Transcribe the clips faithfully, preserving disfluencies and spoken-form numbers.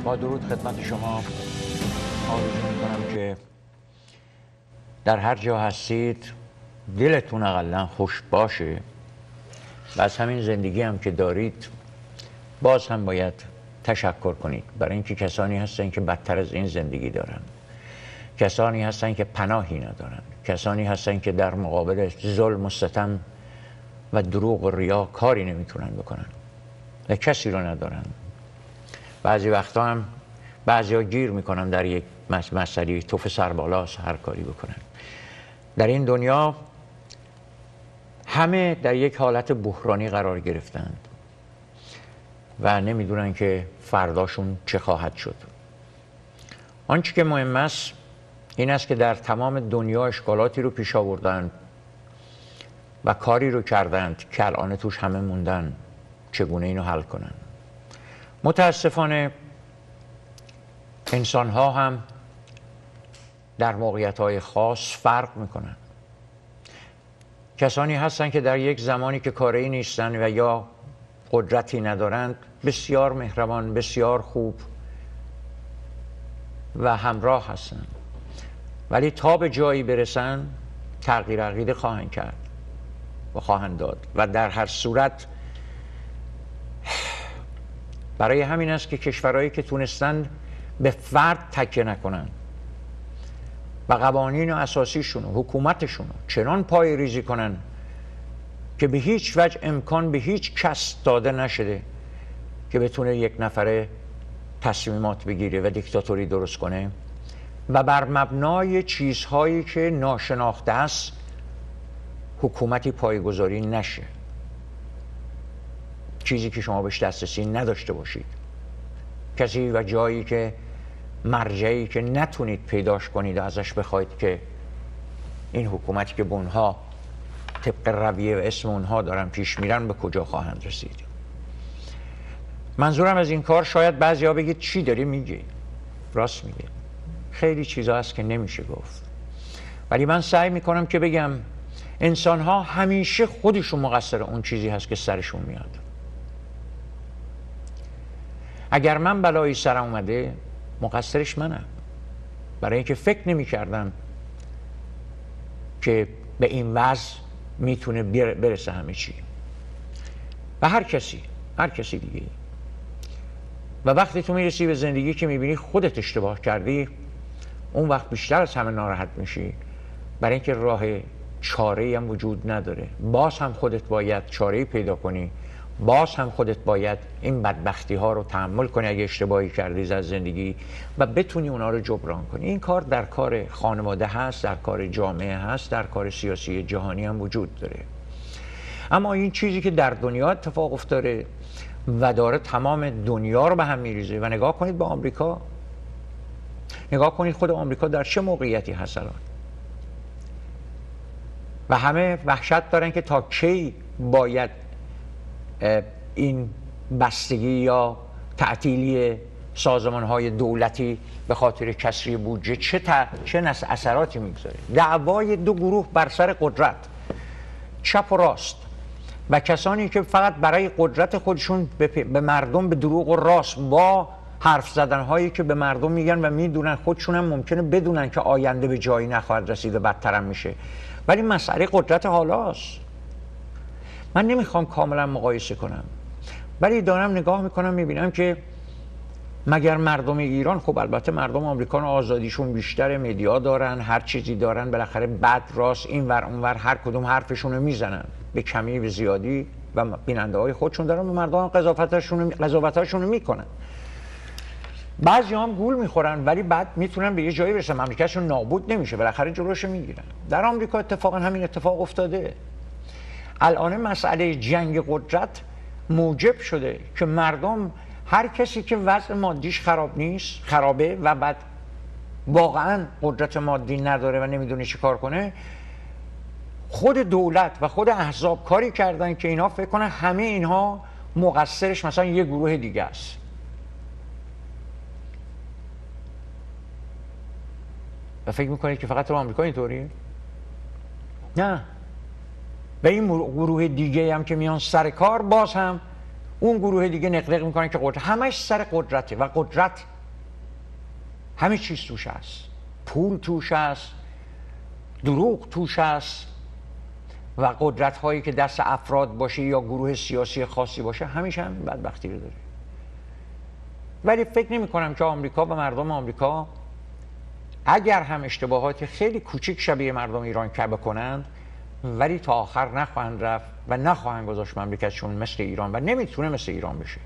با درود خدمت شما. آرزو میکنم که در هر جا هستید دلتون اقلا خوش باشه و از همین زندگی هم که دارید باز هم باید تشکر کنید، برای اینکه کسانی هستن که بدتر از این زندگی دارن، کسانی هستن که پناهی ندارن، کسانی هستن که در مقابل ظلم و ستم و دروغ و ریا کاری نمیتونن بکنن و کسی رو ندارن. بعضی وقتا هم بعضی ها گیر میکنن در یک مسئله توف سربالاست، هر کاری بکنن. در این دنیا همه در یک حالت بحرانی قرار گرفتند و نمیدونن که فرداشون چه خواهد شد. آنچه که مهم است این است که در تمام دنیا اشکالاتی رو پیش آوردند و کاری رو کردند که الان توش همه موندن چگونه اینو حل کنن. متاسفانه انسان ها هم در موقعیت های خاص فرق میکنن. کسانی هستند که در یک زمانی که کاری نیستن و یا قدرتی ندارند بسیار مهربان، بسیار خوب و همراه هستند، ولی تا به جایی برسن تغییر عقیده خواهند کرد و خواهند داد و در هر صورت برای همین است که کشورهایی که تونستن به فرد تکیه نکنن و قوانین اساسیشون و حکومتشون چنان پای ریزی کنن که به هیچ وجه امکان به هیچ کس داده نشده که بتونه یک نفره تصمیمات بگیره و دیکتاتوری درست کنه و بر مبنای چیزهایی که ناشناخته است حکومتی پایه‌گذاری نشه، چیزی که شما بهش دسترسی نداشته باشید، کسی و جایی که مرجعی که نتونید پیداش کنید و ازش بخواید که این حکومتی که به اونها طبق رویه و اسم اونها دارن پیش میرن به کجا خواهند رسید. منظورم از این کار شاید بعضی ها بگید چی داری میگی؟ راست میگه، خیلی چیزا هست که نمیشه گفت، ولی من سعی میکنم که بگم انسان ها همیشه خودشون مقصر اون چیزی هست که سرشون میاد. اگر من بلایی سرم اومده مقصرش منم، برای اینکه فکر نمی کردم که به این وضع میتونه برسه همه چی و هر کسی هر کسی دیگه. و وقتی تو میرسی به زندگی که میبینی خودت اشتباه کردی، اون وقت بیشتر از همه ناراحت میشی، برای اینکه راه چاره‌ای هم وجود نداره. باز هم خودت باید چاره‌ای پیدا کنی، باز هم خودت باید این بدبختی ها رو تحمل کنی اگه اشتباهی کردی از زندگی و بتونی اونا رو جبران کنی. این کار در کار خانواده هست، در کار جامعه هست، در کار سیاسی جهانی هم وجود داره. اما این چیزی که در دنیا اتفاق افتاده و داره تمام دنیا رو به هم میریزه و نگاه کنید به آمریکا، نگاه کنید خود آمریکا در چه موقعیتی هست الان و همه وحشت دارن که تا کی باید این بستگی یا تعطیلی سازمان‌های دولتی به خاطر کسری بودجه چه تا... چه اثراتی میگذاره. دعوای دو گروه بر سر قدرت، چپ و راست، و کسانی که فقط برای قدرت خودشون به, به مردم به دروغ و راست با حرف زدن‌هایی که به مردم میگن و میدونن خودشون هم ممکنه بدونن که آینده به جایی نخواهد رسید و بدتر هم میشه، ولی مسئله قدرت حالاست. من نمیخوام کاملا مقایسه کنم، ولی دارم نگاه میکنم میبینم که مگر مردم ایران، خب البته مردم آمریکا آزادیشون بیشتره، مدیا دارن، هر چیزی دارن، بالاخره بد راست این ور اون ور هر کدوم حرفشون رو میزنن به کمی به زیادی و بیننده های خودشون دارن و مردم قضاوتاشون قضاوتاشون رو میکنن. بعضی هم گول میخورن ولی بعد میتونن به یه جایی برسن مملکتشون نابود نمیشه، بالاخره جلوشو میگیرن. در آمریکا اتفاقا همین اتفاق افتاده. الان مسئله جنگ قدرت موجب شده که مردم، هر کسی که وضع مادیش خراب نیست، خرابه و بعد واقعا قدرت مادی نداره و نمیدونه چی کار کنه، خود دولت و خود احزاب کاری کردن که اینا فکر کنن همه اینها مقصرش مثلا یه گروه دیگه است. و فکر میکنید که فقط تو آمریکا اینطوریه؟ نه. و این گروه دیگه هم که میان سر کار، باز هم اون گروه دیگه نقنق میکنن که قدرت، همش سر قدرته و قدرت همه چیز توش هست، پول توش هست، دروغ توش هست و قدرت هایی که دست افراد باشه یا گروه سیاسی خاصی باشه، همیشه هم بدبختی رو داره. ولی فکر نمی کنم که آمریکا و مردم آمریکا اگر هم اشتباهات خیلی کوچیک شبیه مردم ایران که بکنند، ولی تا آخر نخواهند رفت و نخواهند گذاشت مملکتشون مثل ایران، و نمیتونه مثل ایران بشه.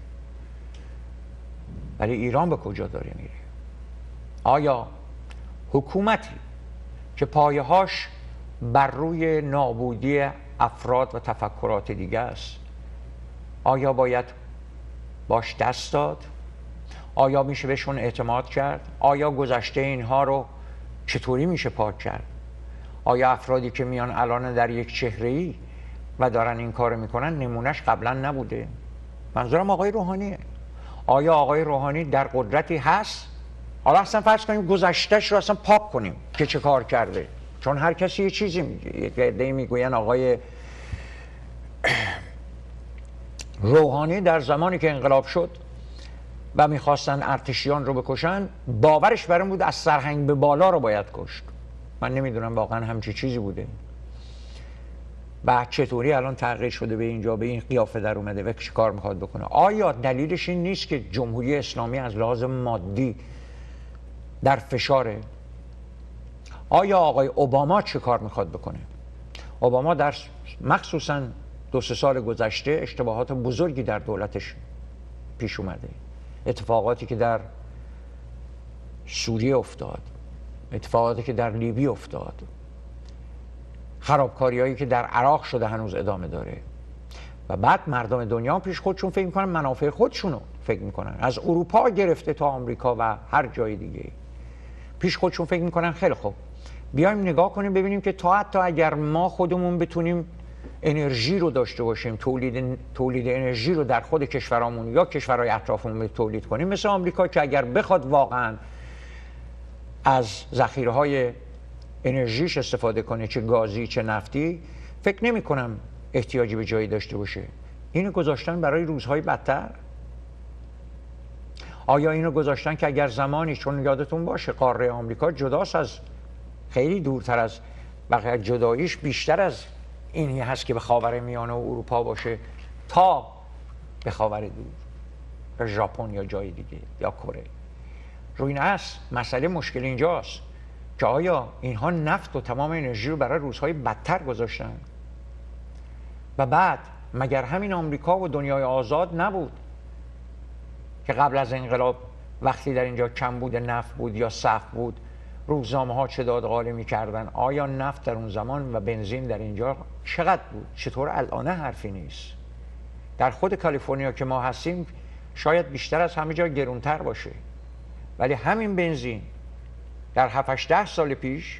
ولی ایران به کجا داره میره؟ آیا حکومتی که پایه‌هاش بر روی نابودی افراد و تفکرات دیگه است، آیا باید باش دست داد؟ آیا میشه بهشون اعتماد کرد؟ آیا گذشته اینها رو چطوری میشه پاک کرد؟ آیا افرادی که میان الان در یک چهره‌ای و دارن این کار میکنن نمونهش قبلا نبوده؟ منظورم آقای روحانیه. آیا آقای روحانی در قدرتی هست؟ حالا اصلا فرض کنیم گذشتهش رو اصلا پاک کنیم که چه کار کرده، چون هر کسی یه چیزی میگه. یک عده‌ای میگوین آقای روحانی در زمانی که انقلاب شد و میخواستن ارتشیان رو بکشن، باورش بر این بود از سرهنگ به بالا رو باید کشت. من نمیدونم واقعا همچی چیزی بوده و چطوری الان تغییر شده به اینجا، به این قیافه در اومده و چه کار میخواد بکنه. آیا دلیلش این نیست که جمهوری اسلامی از لحاظ مادی در فشاره؟ آیا آقای اوباما چه کار میخواد بکنه؟ اوباما در مخصوصا دو سه سال گذشته اشتباهات بزرگی در دولتش پیش اومده. اتفاقاتی که در سوریه افتاد، اتفاقاتی که در لیبی افتاد، خرابکاری‌هایی که در عراق شده هنوز ادامه داره. و بعد مردم دنیا پیش خودشون فکر میکنن منافع خودشونو فکر میکنن، از اروپا گرفته تا آمریکا و هر جای دیگه پیش خودشون فکر میکنن خیلی خوب بیایم نگاه کنیم ببینیم که تا حتی اگر ما خودمون بتونیم انرژی رو داشته باشیم، تولید تولید انرژی رو در خود کشورامون یا کشورهای اطرافمون تولید کنیم، مثل آمریکا که اگر بخواد واقعا از ذخیره‌های انرژیش استفاده کنه، چه گازی چه نفتی، فکر نمی کنم احتیاجی به جایی داشته باشه. اینو گذاشتن برای روزهای بدتر؟ آیا اینو گذاشتن که اگر زمانی، چون یادتون باشه قاره آمریکا جداست از، خیلی دورتر از بقیه، جداییش بیشتر از اینی هست که به خاورمیانه و اروپا باشه تا به خاور دور، به ژاپن یا جای دیگه یا کره. روی این است مسئله، مشکل اینجاست که آیا اینها نفت و تمام انرژی رو برای روزهای بدتر گذاشتن؟ و بعد مگر همین آمریکا و دنیای آزاد نبود که قبل از انقلاب وقتی در اینجا کمبود نفت بود یا سقف بود، روزنامه ها چه داد غاله می‌کردن؟ آیا نفت در اون زمان و بنزین در اینجا چقدر بود؟ چطور الان حرفی نیست؟ در خود کالیفرنیا که ما هستیم شاید بیشتر از همه جا گرونتر باشه، ولی همین بنزین در هفت ده سال پیش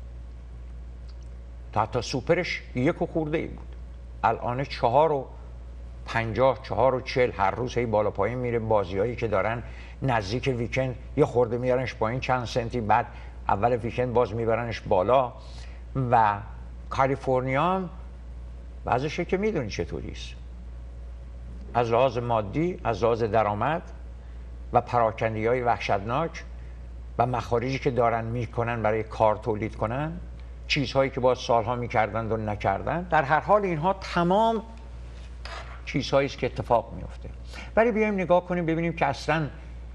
تا حتی سوپرش یک و خورده ای بود، الان چهار و پنجاه، چهار و چل، هر روز هی بالا پایین میره. بازی هایی که دارن نزدیک ویکند یه خورده میارنش پایین چند سنتی، بعد اول ویکند باز میبرنش بالا. و کالیفرنیا هم بعضشه که میدونی چطوریست، از لحاظ مادی، از لحاظ درآمد و پراکندگی های وحشتناک و مخارجی که دارن میکنن برای کار تولید کنن، چیزهایی که باز سالها میکردند و نکردن. در هر حال اینها تمام چیزهایی است که اتفاق میفته. ولی بیایم نگاه کنیم ببینیم که اصلا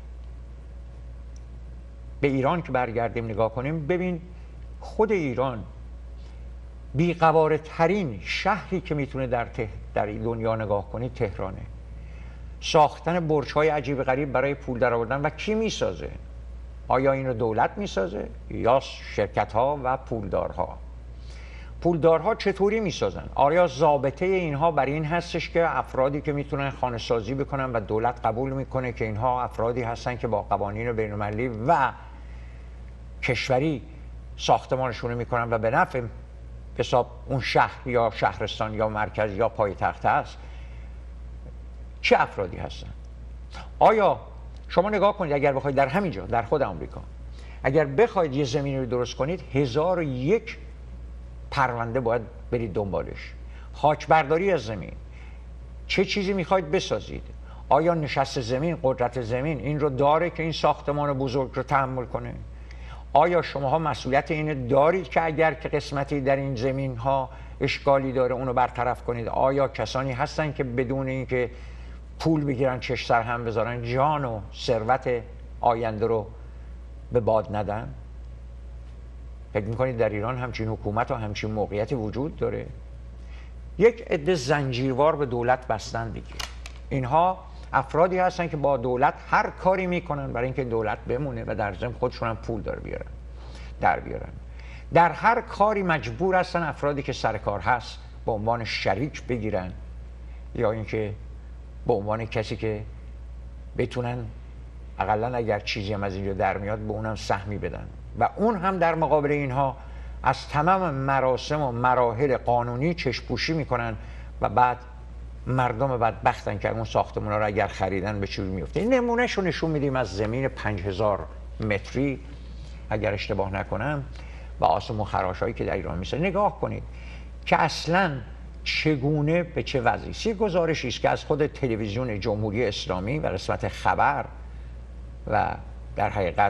به ایران که برگردیم نگاه کنیم، ببین خود ایران بی‌قواره ترین شهری که میتونه در ته... در دنیا نگاه کنی تهرانه. ساختن برج‌های عجیب غریب برای پول درآوردن، و کی میسازه؟ آیا اینو دولت میسازه یا شرکت‌ها و پولدارها؟ پولدارها چطوری میسازن؟ آیا ضابطه اینها بر این هستش که افرادی که میتونن خانه سازی بکنن و دولت قبول میکنه که اینها افرادی هستن که با قوانین بین‌المللی و کشوری ساختمانشون رو میکنن و به نفع حساب اون شهر یا شهرستان یا مرکز یا پایتخت هست؟ چه افرادی هستن؟ آیا شما نگاه کنید اگر بخواید در همینجا در خود آمریکا اگر بخواید یه زمینی رو درست کنید، هزار و یک پرونده باید برید دنبالش. خاک برداری از زمین، چه چیزی میخواید بسازید؟ آیا نشست زمین، قدرت زمین این رو داره که این ساختمان بزرگ رو تحمل کنه؟ آیا شماها مسئولیت اینو دارید که اگر که قسمتی در این زمین ها اشکالی داره اونو برطرف کنید؟ آیا کسانی هستن که بدون اینکه پول بگیرن چش سر هم بذارن جان و ثروت آینده رو به باد ندن؟ فکر میکنید در ایران همچین حکومت و همچین موقعیتی وجود داره؟ یک عده زنجیروار به دولت بستن دیگه. اینها افرادی هستن که با دولت هر کاری میکنن برای اینکه دولت بمونه و در ضمن خودشون هم پول دار بیارن در بیارن. در هر کاری مجبور هستن افرادی که سر کار هست به عنوان شریک بگیرن یا اینکه به عنوان کسی که بتونن اقلا اگر چیزی هم از اینجا در میاد به اونم سهمی بدن و اون هم در مقابل اینها از تمام مراسم و مراحل قانونی چشم‌پوشی میکنن و بعد مردم بدبختن که اون ساختمونا رو اگر خریدن به چی میفته. این نمونهش رو نشون میدیم از زمین پنج هزار متری اگر اشتباه نکنم و آسمون خراشایی که در ایران میشه. نگاه کنید که اصلا چگونه به چه وضعی. گزارشی است که از خود تلویزیون جمهوری اسلامی و قسمت خبر و در حقیقت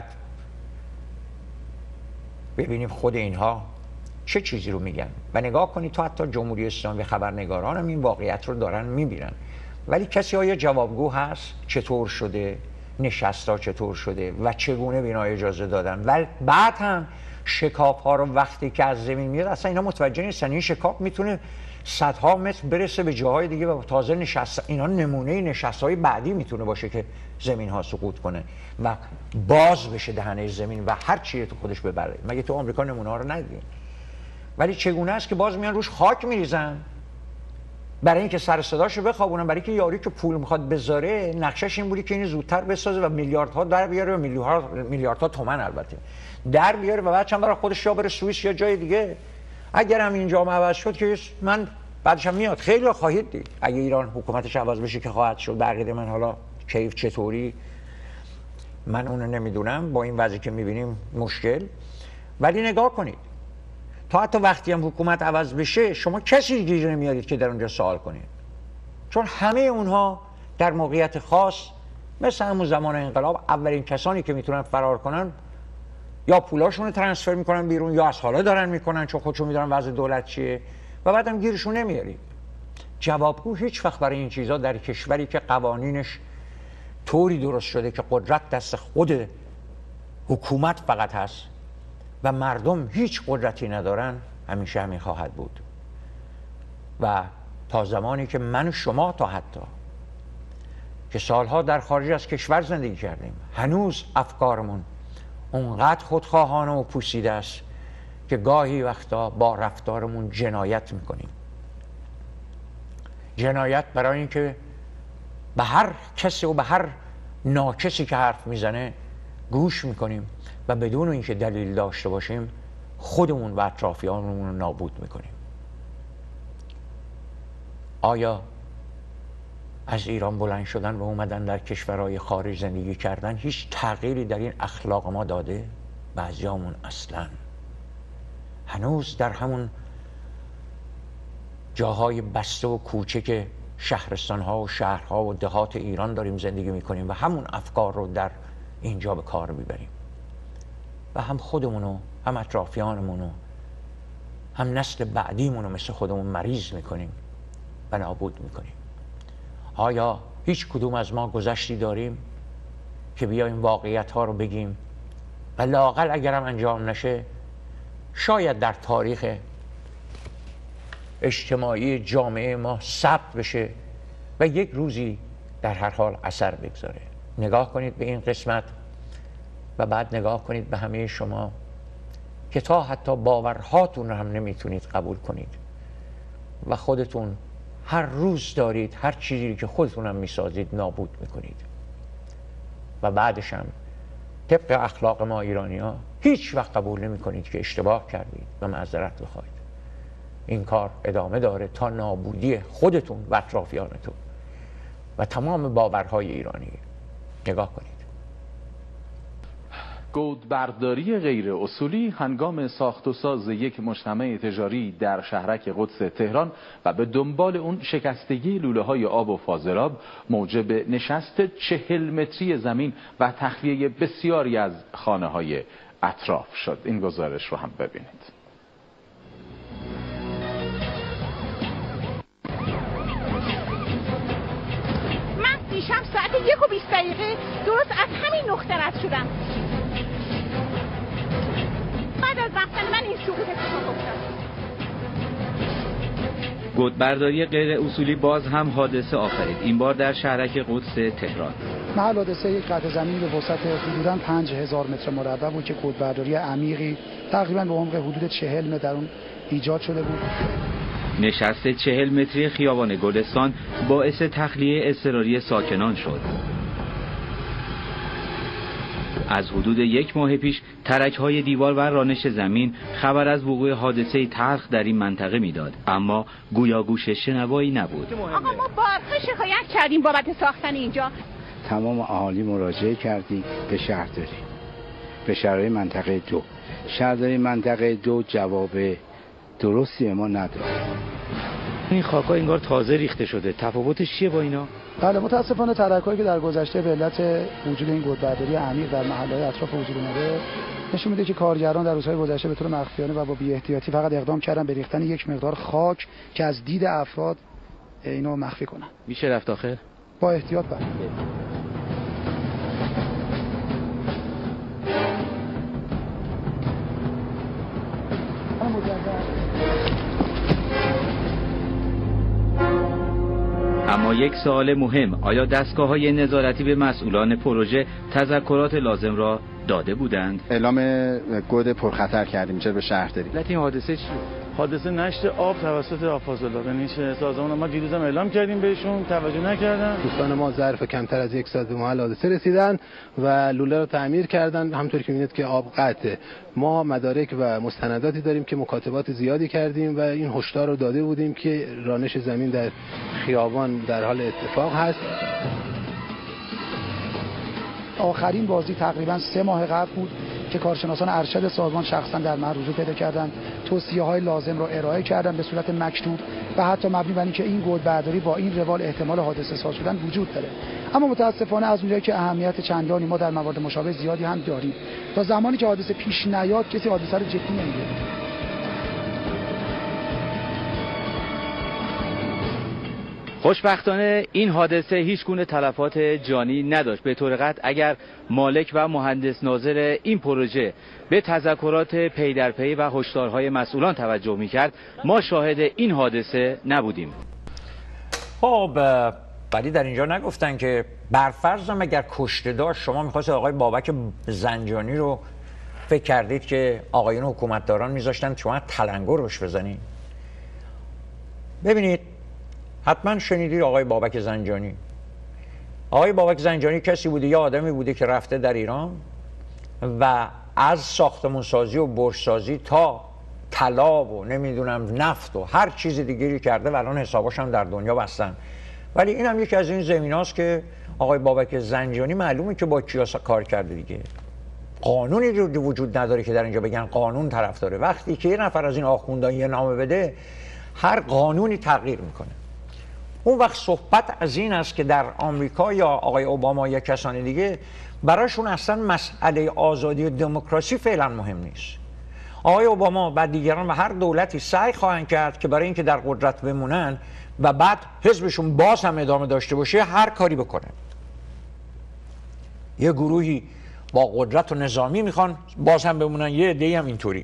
ببینیم خود اینها چه چیزی رو میگن و نگاه کنید تا حتی جمهوری اسلامی و خبرنگاران هم این واقعیت رو دارن میبینن. ولی کسی آیا جوابگو هست چطور شده، نشستا چطور شده و چگونه به اینا اجازه دادن؟ و بعد هم شکاف ها رو وقتی که از زمین میاد اصلا اینا متوجه نیستن این شکاف میتونه صدها متر برسه به جاهای دیگه و تازه نشست اینا نمونه نشست های بعدی میتونه باشه که زمین ها سقوط کنه و باز بشه دهنه زمین و هر چیزی تو خودش ببره. مگه تو آمریکا نمونه ها رو ندیدین؟ ولی چگونه است که باز میان روش خاک میریزن برای اینکه سر صداشو بخوابونن، برای اینکه یاری که پول میخواد بذاره نقشش این بودی که این زودتر بسازه و میلیاردها در بیاره و میلیاردها میلیاردها تومان البته در بیاره و بعد چند برای خودش یا بره سوئیس یا جای دیگه. اگر هم اینجا عوض شد که من بعدش هم میاد خیلی خواهید دید اگه ایران حکومتش عوض بشه که خواهد شد. بقیه من حالا کیف چطوری من اونو نمیدونم، با این وضعی که میبینیم مشکل. ولی نگاه کنید تا حتی وقتی هم حکومت عوض بشه شما کسی گیر نمیارید که در اونجا سوال کنید، چون همه اونها در موقعیت خاص مثل همون زمان انقلاب اولین کسانی که میتونن فرار کنن یا پولاشون رو ترانسفر میکنن بیرون یا از حالا دارن میکنن چون خودشون میدونن وضع دولت چیه و بعدم گیرشون نمیارید. جوابگو هیچ وقت برای این چیزا در کشوری که قوانینش طوری درست شده که قدرت دست خود حکومت فقط هست و مردم هیچ قدرتی ندارن همیشه همین خواهد بود. و تا زمانی که من و شما تا حتی که سالها در خارج از کشور زندگی کردیم هنوز افکارمون اونقدر خودخواهانه و پوسیده است که گاهی وقتا با رفتارمون جنایت میکنیم. جنایت برای اینکه به هر کسی و به هر ناکسی که حرف میزنه گوش میکنیم و بدون اینکه دلیل داشته باشیم خودمون و اطرافیانمون رو نابود میکنیم. آیا از ایران بلند شدن و اومدن در کشورهای خارج زندگی کردن هیچ تغییری در این اخلاق ما داده؟ بعضیامون اصلا هنوز در همون جاهای بسته و کوچک شهرستانها و شهرها و دهات ایران داریم زندگی میکنیم و همون افکار رو در اینجا به کار میبریم و هم خودمونو هم اطرافیانمونو هم نسل بعدیمونو مثل خودمون مریض میکنیم و نابود میکنیم. آیا هیچ کدوم از ما گذشتی داریم که بیایم واقعیت ها رو بگیم و لااقل اگرم انجام نشه شاید در تاریخ اجتماعی جامعه ما ثبت بشه و یک روزی در هر حال اثر بگذاره؟ نگاه کنید به این قسمت و بعد نگاه کنید به همه شما که تا حتی باورهاتون رو هم نمیتونید قبول کنید و خودتون هر روز دارید هر چیزی که خودتون هم میسازید نابود میکنید و بعدش هم طبق اخلاق ما ایرانی ها هیچ وقت قبول نمی کنید که اشتباه کردید و معذرت بخواید. این کار ادامه داره تا نابودی خودتون و اطرافیانتون و تمام باورهای ایرانی. نگاه کنید. گودبرداری غیر اصولی هنگام ساخت و ساز یک مجتمع تجاری در شهرک قدس تهران و به دنبال اون شکستگی لوله های آب و فاضلاب موجب نشست چهل متری زمین و تخلیه بسیاری از خانه های اطراف شد. این گزارش رو هم ببینید. دیشب ساعت یک و بیست دقیقه درست از همین نقطه رد شدم. بعد از رفتن من این سقوط اتفاق افتاد. گودبرداری غیر اصولی باز هم حادثه آفرید، این بار در شهرک قدس تهران. محل حادثه یک قطع زمین به وسعت حدوداً پنج هزار متر مربع بود که گودبرداری عمیقی تقریباً به عمق حدود چهل متر در اون ایجاد شده بود. نشست چهل متری خیابان گلستان باعث تخلیه اضطراری ساکنان شد. از حدود یک ماه پیش ترک‌های دیوار و رانش زمین خبر از وقوع حادثه تلخ در این منطقه میداد، اما گویا گوش شنوایی نبود. آقا ما بارها شکایت کردیم بابت ساختن اینجا. تمام اهالی مراجعه کردیم به شهرداری، به شهرداری منطقه دو. شهرداری منطقه دو جواب درستی به ما نداد. این خاک‌ها انگار تازه ریخته شده، تفاوتش چیه با اینا؟ بله متاسفانه ترک‌هایی که در گذشته به علت وجود این گودبرداری عمیق در محله‌های اطراف وجود اومده نشون میده که کارگران در روزهای گذشته به طور مخفیانه و با بی‌احتیاطی فقط اقدام کردن به ریختن یک مقدار خاک که از دید افراد اینو مخفی کنن. میشه رفت آخر؟ با احتیاط بله. اما یک سوال مهم، آیا دستگاه‌های نظارتی به مسئولان پروژه تذکرات لازم را داده بودند؟ اعلام گود پرخطر کردیم چه به شهرداری. علت این حادثه چی؟ حادثه نشت آب توسط آب فاضلاب، یعنی سازمان ما دیروزم اعلام کردیم بهشون، توجه نکردن. دوستان ما ظرف کمتر از یک ساعت به محل حادثه رسیدن و لوله رو تعمیر کردن. همونطور که می‌بینید که آب قطعه. ما مدارک و مستنداتی داریم که مکاتبات زیادی کردیم و این هشدار رو داده بودیم که رانش زمین در خیابان در حال اتفاق هست. آخرین بازی تقریبا سه ماه قبل بود که کارشناسان ارشد سازمان شخصا در محل حضور پیدا کردن، توصیه‌های لازم را ارائه کردن به صورت مکتوب و حتی مبنی بر اینکه این گودبرداری با این روال احتمال حادثه ساز شدن وجود داره. اما متاسفانه از اونجایی که اهمیت چندانی ما در موارد مشابه زیادی هم داریم، تا زمانی که حادثه پیش نیاد کسی حادثه رو جدی نمیگیره. خوشبختانه این حادثه هیچ گونه تلفات جانی نداشت. به طور قطع اگر مالک و مهندس ناظر این پروژه به تذکرات پی در پی و هشدارهای مسئولان توجه میکرد، ما شاهد این حادثه نبودیم. خب ولی در اینجا نگفتن که برفرض هم اگر کشته داشت، شما میخواست آقای بابک زنجانی رو فکر کردید که آقایون حکومتداران میذاشتن شما تلنگر روش بزنید؟ ببینید، حتما شنیدید آقای بابک زنجانی. آقای بابک زنجانی کسی بوده، یا آدمی بوده که رفته در ایران و از ساختمون سازی و برج سازی تا طلا و نمیدونم نفت و هر چیز دیگری کرده و الان حساباش هم در دنیا بستن. ولی این هم یکی از این زمیناست که آقای بابک زنجانی معلومه که با کیا کار کرده دیگه. قانونی رو وجود نداره که در اینجا بگن قانون طرف داره. وقتی که یه نفر از این آخوندان یه نامه بده، هر قانونی تغییر میکنه. اون وقت صحبت از این است که در آمریکا یا آقای اوباما یا کسان دیگه براشون اصلا مسئله آزادی و دموکراسی فعلا مهم نیست. آقای اوباما و دیگران و هر دولتی سعی خواهند کرد که برای اینکه در قدرت بمونن و بعد حزبشون باز هم ادامه داشته باشه هر کاری بکنن. یه گروهی با قدرت و نظامی میخوان باز هم بمونن، یه عده‌ای هم اینطوری.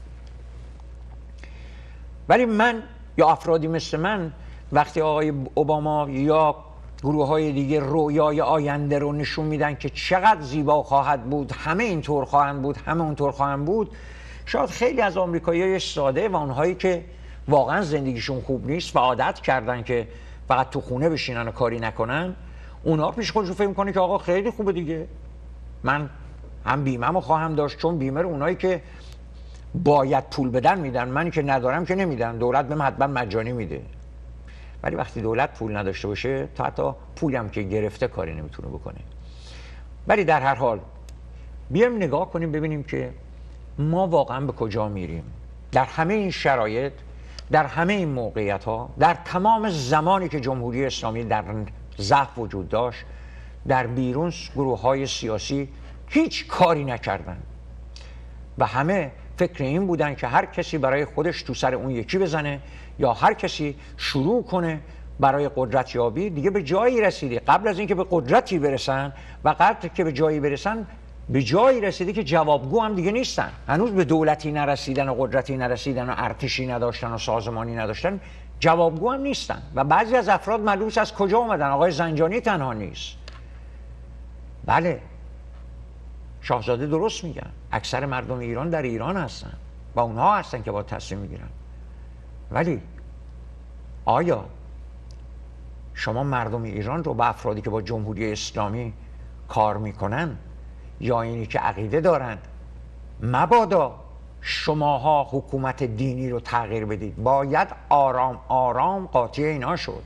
ولی من یا افرادی مثل من وقتی آقای اوباما یا گروه های دیگه رویای آینده رو نشون میدن که چقدر زیبا خواهد بود، همه اینطور خواهند بود، همه اونطور خواهند بود، شاید خیلی از آمریکایی‌های ساده و اونهایی که واقعا زندگیشون خوب نیست و عادت کردن که فقط تو خونه بشینن و کاری نکنن، اونها پیش خودشون فکر میکنه که آقا خیلی خوبه دیگه، من هم بیمه‌مو خواهم داشت، چون بیمه رو اونایی که باید پول بدن میدن، من که ندارم که نمیدن، دولت بهم حتما مجانی میده. ولی وقتی دولت پول نداشته باشه، تا حتی پولی هم که گرفته کاری نمیتونه بکنه. ولی در هر حال بیایم نگاه کنیم ببینیم که ما واقعا به کجا میریم در همه این شرایط، در همه این موقعیت ها، در تمام زمانی که جمهوری اسلامی در ضعف وجود داشت، در بیرون گروه های سیاسی هیچ کاری نکردن و همه فکر این بودن که هر کسی برای خودش تو سر اون یکی بزنه یا هر کسی شروع کنه برای قدرت یابی. دیگه به جایی رسیده قبل از اینکه به قدرتی برسن و قبل که به جایی برسن به جایی رسیده که جوابگو هم دیگه نیستن. هنوز به دولتی نرسیدن و قدرتی نرسیدن و ارتشی نداشتن و سازمانی نداشتن، جوابگو هم نیستن و بعضی از افراد ملوث از کجا اومدن؟ آقای زنجانی تنها نیست. بله، شاهزاده درست میگن، اکثر مردم ایران در ایران هستن و اونها هستن که با تصمیم میگیرن. ولی آیا شما مردم ایران رو با افرادی که با جمهوری اسلامی کار میکنن یا اینی که عقیده دارن مبادا شماها حکومت دینی رو تغییر بدید، باید آرام آرام قاطی اینا شد.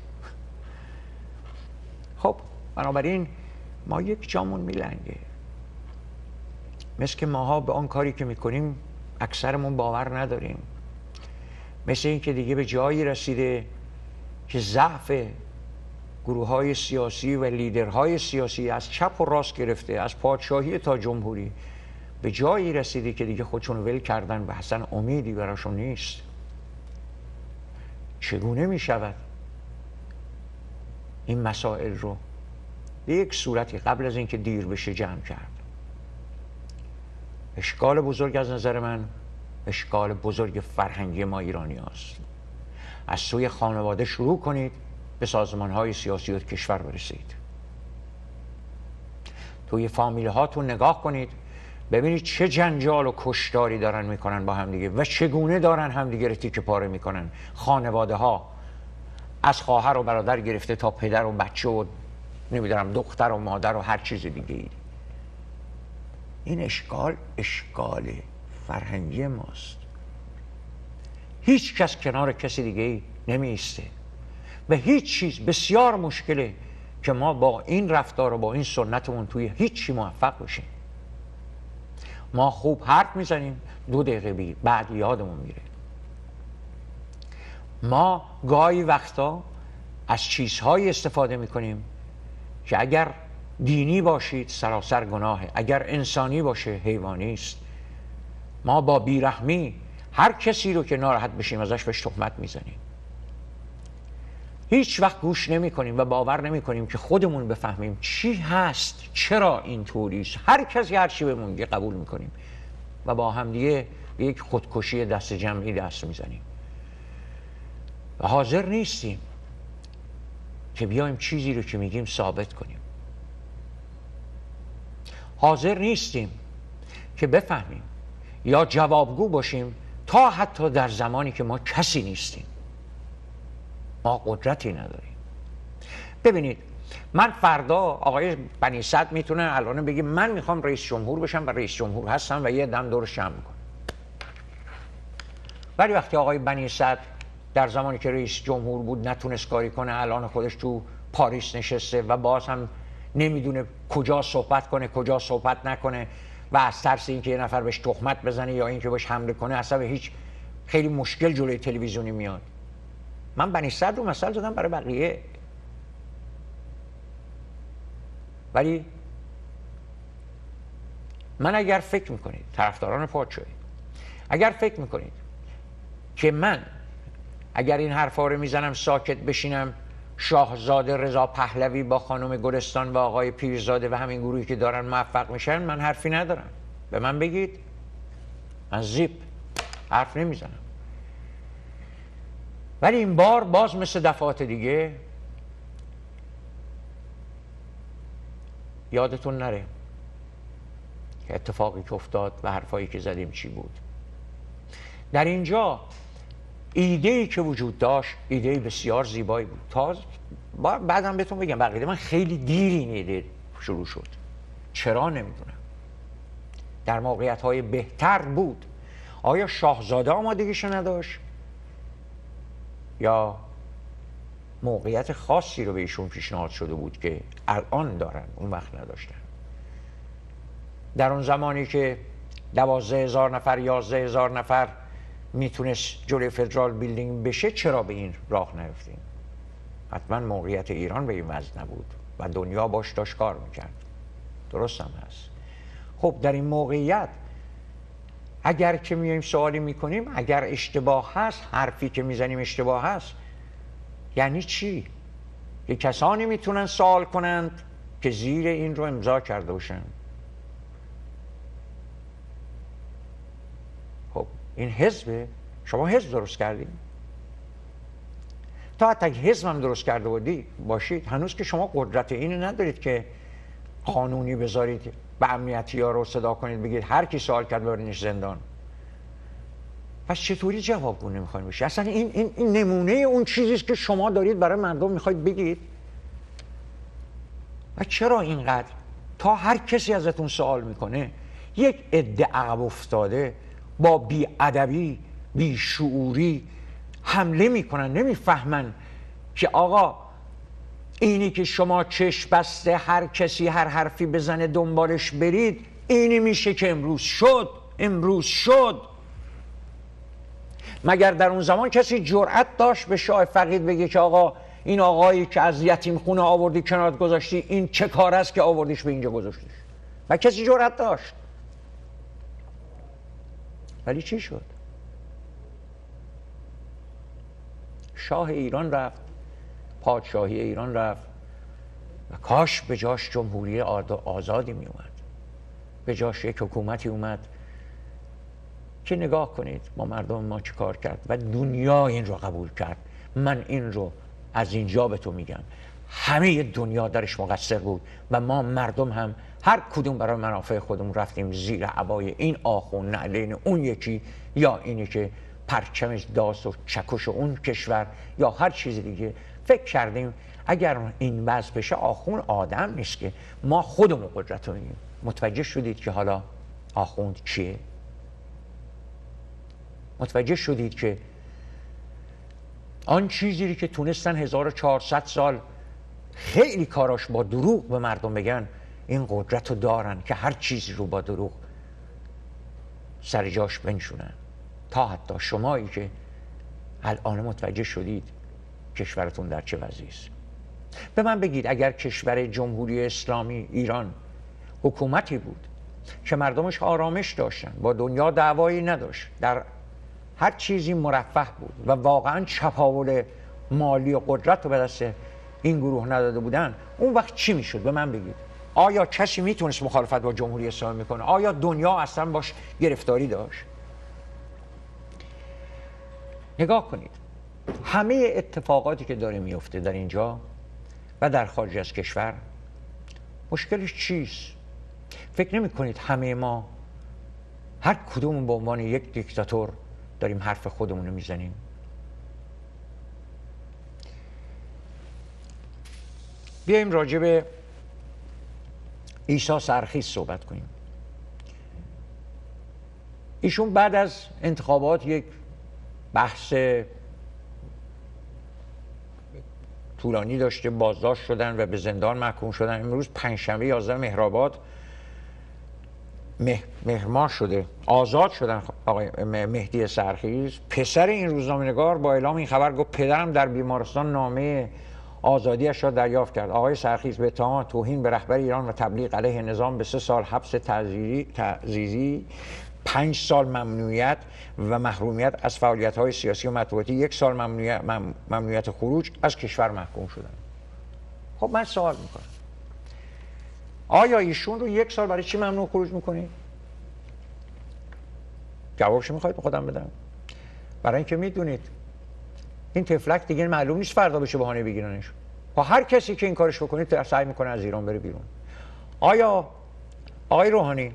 خب بنابراین ما یک جامون میلنگه، مثل که ماها به آن کاری که میکنیم اکثرمون باور نداریم، مثل این که دیگه به جایی رسیده که ضعف گروه های سیاسی و لیدرهای سیاسی از چپ و راست گرفته، از پادشاهی تا جمهوری، به جایی رسیده که دیگه خودشون ول کردن و اصلا امیدی براشون نیست. چگونه می شود این مسائل رو به یک صورتی قبل از اینکه دیر بشه جمع کرد؟ اشکال بزرگ از نظر من اشکال بزرگ فرهنگی ما ایرانی هست. از سوی خانواده شروع کنید به سازمان های سیاسی و کشور برسید. توی فامیل هاتون نگاه کنید ببینید چه جنجال و کشتاری دارن میکنن با همدیگه و چگونه دارن همدیگه رو تیکه پاره میکنن. خانواده ها از خواهر و برادر گرفته تا پدر و بچه و نمیدونم دختر و مادر و هر چیز دیگه ای. این اشکال اشکال فرهنگی ماست. هیچ کس کنار کسی دیگه ای نمی ایسته و هیچ چیز بسیار مشکله که ما با این رفتار و با این سنتمون توی هیچی موفق بشیم. ما خوب حرف میزنیم، دو دقیقه بی بعد یادمون میره. ما گاهی وقتا از چیزهایی استفاده میکنیم که اگر دینی باشید سراسر گناهه، اگر انسانی باشه حیوانی است. ما با بیرحمی هر کسی رو که ناراحت بشیم ازش بهش تهمت میزنیم. هیچ وقت گوش نمی کنیم و باور نمی کنیم که خودمون بفهمیم چی هست، چرا این طوریست. هر کسی هر چی بهمون میگه قبول میکنیم و با هم دیگه یک خودکشی دست جمعی دست میزنیم و حاضر نیستیم که بیایم چیزی رو که میگیم ثابت کنیم. حاضر نیستیم که بفهمیم یا جوابگو باشیم تا حتی در زمانی که ما کسی نیستیم، ما قدرتی نداریم. ببینید من فردا آقای بنی صدر میتونه الان بگه من میخوام رئیس جمهور بشم و رئیس جمهور هستم و یه دم دورش جمع میکنم. ولی وقتی آقای بنی صدر در زمانی که رئیس جمهور بود نتونست کاری کنه، الان خودش تو پاریس نشسته و باز هم نمیدونه کجا صحبت کنه کجا صحبت نکنه و از ترس اینکه یه نفر بهش تهمت بزنه یا اینکه بهش حمله کنه اصلا هیچ خیلی مشکل جلوی تلویزیونی میاد. من بنی صدر رو مثال زدم برای بقیه، ولی من اگر فکر میکنید طرفداران پادشاهی اگر فکر میکنید که من اگر این حرفا رو میزنم ساکت بشینم شاهزاده رضا پهلوی با خانم گلستان و آقای پیرزاده و همین گروهی که دارن موفق میشن، من حرفی ندارم. به من بگید، من زیپ حرف نمیزنم. ولی این بار باز مثل دفعات دیگه یادتون نره که اتفاقی که افتاد و حرفایی که زدیم چی بود. در اینجا ایده‌ای که وجود داشت ایده بسیار زیبایی بود. تا بعدم بهتون بگم بقیه من خیلی دیر این ایده شروع شد. چرا نمیدونم. در موقعیت‌های بهتر بود. آیا شاهزاده آمادگیشو نداشت یا موقعیت خاصی رو به ایشون پیشنهاد شده بود که الان دارن اون وقت نداشتن؟ در اون زمانی که دوازده هزار نفر یازده هزار نفر میتونست جلوی فدرال بیلدینگ بشه، چرا به این راه نیفتیم؟ حتما موقعیت ایران به این وضع نبود و دنیا باش داشت کار میکرد. درست هم هست. خب در این موقعیت اگر که میایم سوالی میکنیم، اگر اشتباه هست، حرفی که میزنیم اشتباه هست، یعنی چی؟ که کسانی میتونن سوال کنند که زیر این رو امضا کرده باشن. خب این حزب، شما حزب درست کردید، تا حتی حزب هم درست کرده بودی باشید، هنوز که شما قدرت اینو ندارید که قانونی بذارید به امنیتی ها رو صدا کنید بگید هر کی سوال کرد ببرینش زندان. پس چطوری جوابگو نمیخواین بشید؟ اصلا این, این, این نمونه اون چیزیست که شما دارید برای مردم میخواید بگید. و چرا اینقدر تا هر کسی ازتون سوال میکنه یک عده عقب افتاده با بی‌ادبی، بیشعوری حمله میکنن؟ نمیفهمن که آقا اینی که شما چشم بسته هر کسی هر حرفی بزنه دنبالش برید، اینی میشه که امروز شد. امروز شد. مگر در اون زمان کسی جرأت داشت به شاه فقید بگه که آقا این آقایی که از یتیم خونه آوردی کنارت گذاشتی، این چه کار است که آوردیش به اینجا گذاشتیش؟ و کسی جرأت داشت؟ ولی چی شد؟ شاه ایران رفت، پادشاهی ایران رفت و کاش به جاش جمهوری آزادی می اومد، به جاش یک حکومتی اومد که نگاه کنید ما مردم ما چی کار کرد و دنیا این رو قبول کرد. من این رو از اینجا به تو میگم، همه دنیا درش مقصر بود و ما مردم هم هر کدوم برای منافع خودمون رفتیم زیر عبای این آخوند نعلین اون یکی، یا اینی که پرچمش داس و چکش اون کشور یا هر چیز دیگه. فکر کردیم اگر این وضع بشه آخوند آدم نیست که ما خودمون قدرت رو میگیم. متوجه شدید که حالا آخوند چیه؟ متوجه شدید که آن چیزی که تونستن هزار و چهارصد سال خیلی کاراش با دروغ به مردم بگن، این قدرت رو دارن که هر چیزی رو با دروغ سر جاش بنشونن. تا حتی شمایی که الان متوجه شدید کشورتون در چه وضعی است. به من بگید اگر کشور جمهوری اسلامی ایران حکومتی بود که مردمش آرامش داشتن، با دنیا دعوایی نداشت، در هر چیزی مرفه بود و واقعا چپاول مالی و قدرت رو به دست این گروه نداده بودن، اون وقت چی میشد؟ به من بگید. آیا کسی میتونست مخالفت با جمهوری اسلامی میکنه؟ آیا دنیا اصلا باش گرفتاری داشت؟ نگاه کنید همه اتفاقاتی که داره میفته در اینجا و در خارج از کشور، مشکلش چیست؟ فکر نمی کنید همه ما هر کدوم به عنوان یک دیکتاتور داریم حرف خودمون رو میزنیم؟ بیاییم راجع به عیسی سرخیز صحبت کنیم. ایشون بعد از انتخابات یک بحث طولانی داشته، بازداشت شدن و به زندان محکوم شدن. امروز پنجشنبه یازده مهرآباد مهرماه شده، آزاد شدن آقای مهدی سرخیز. پسر این روزنامه‌نگار با اعلام این خبر گفت پدرم در بیمارستان نامه آزادیش را دریافت کرد. آقای سرخیز به اتهام توهین به رهبر ایران و تبلیغ علیه نظام به سه سال حبس تعزیری، پنج سال ممنوعیت و محرومیت از فعالیت‌های سیاسی و مطبوعاتی، یک سال ممنوعیت, ممنوعیت خروج از کشور محکوم شدن. خب من سوال میکنم آیا ایشون رو یک سال برای چی ممنوع خروج میکنید؟ جوابشو میخواید به خودم بدم؟ برای اینکه میدونید این تفلک دیگه معلوم نیست فردا بشه بهانه بگیرنش. با هر کسی که این کارش بکنید سعی میکنه از ایران بره بیرون. آیا آقای روحانی،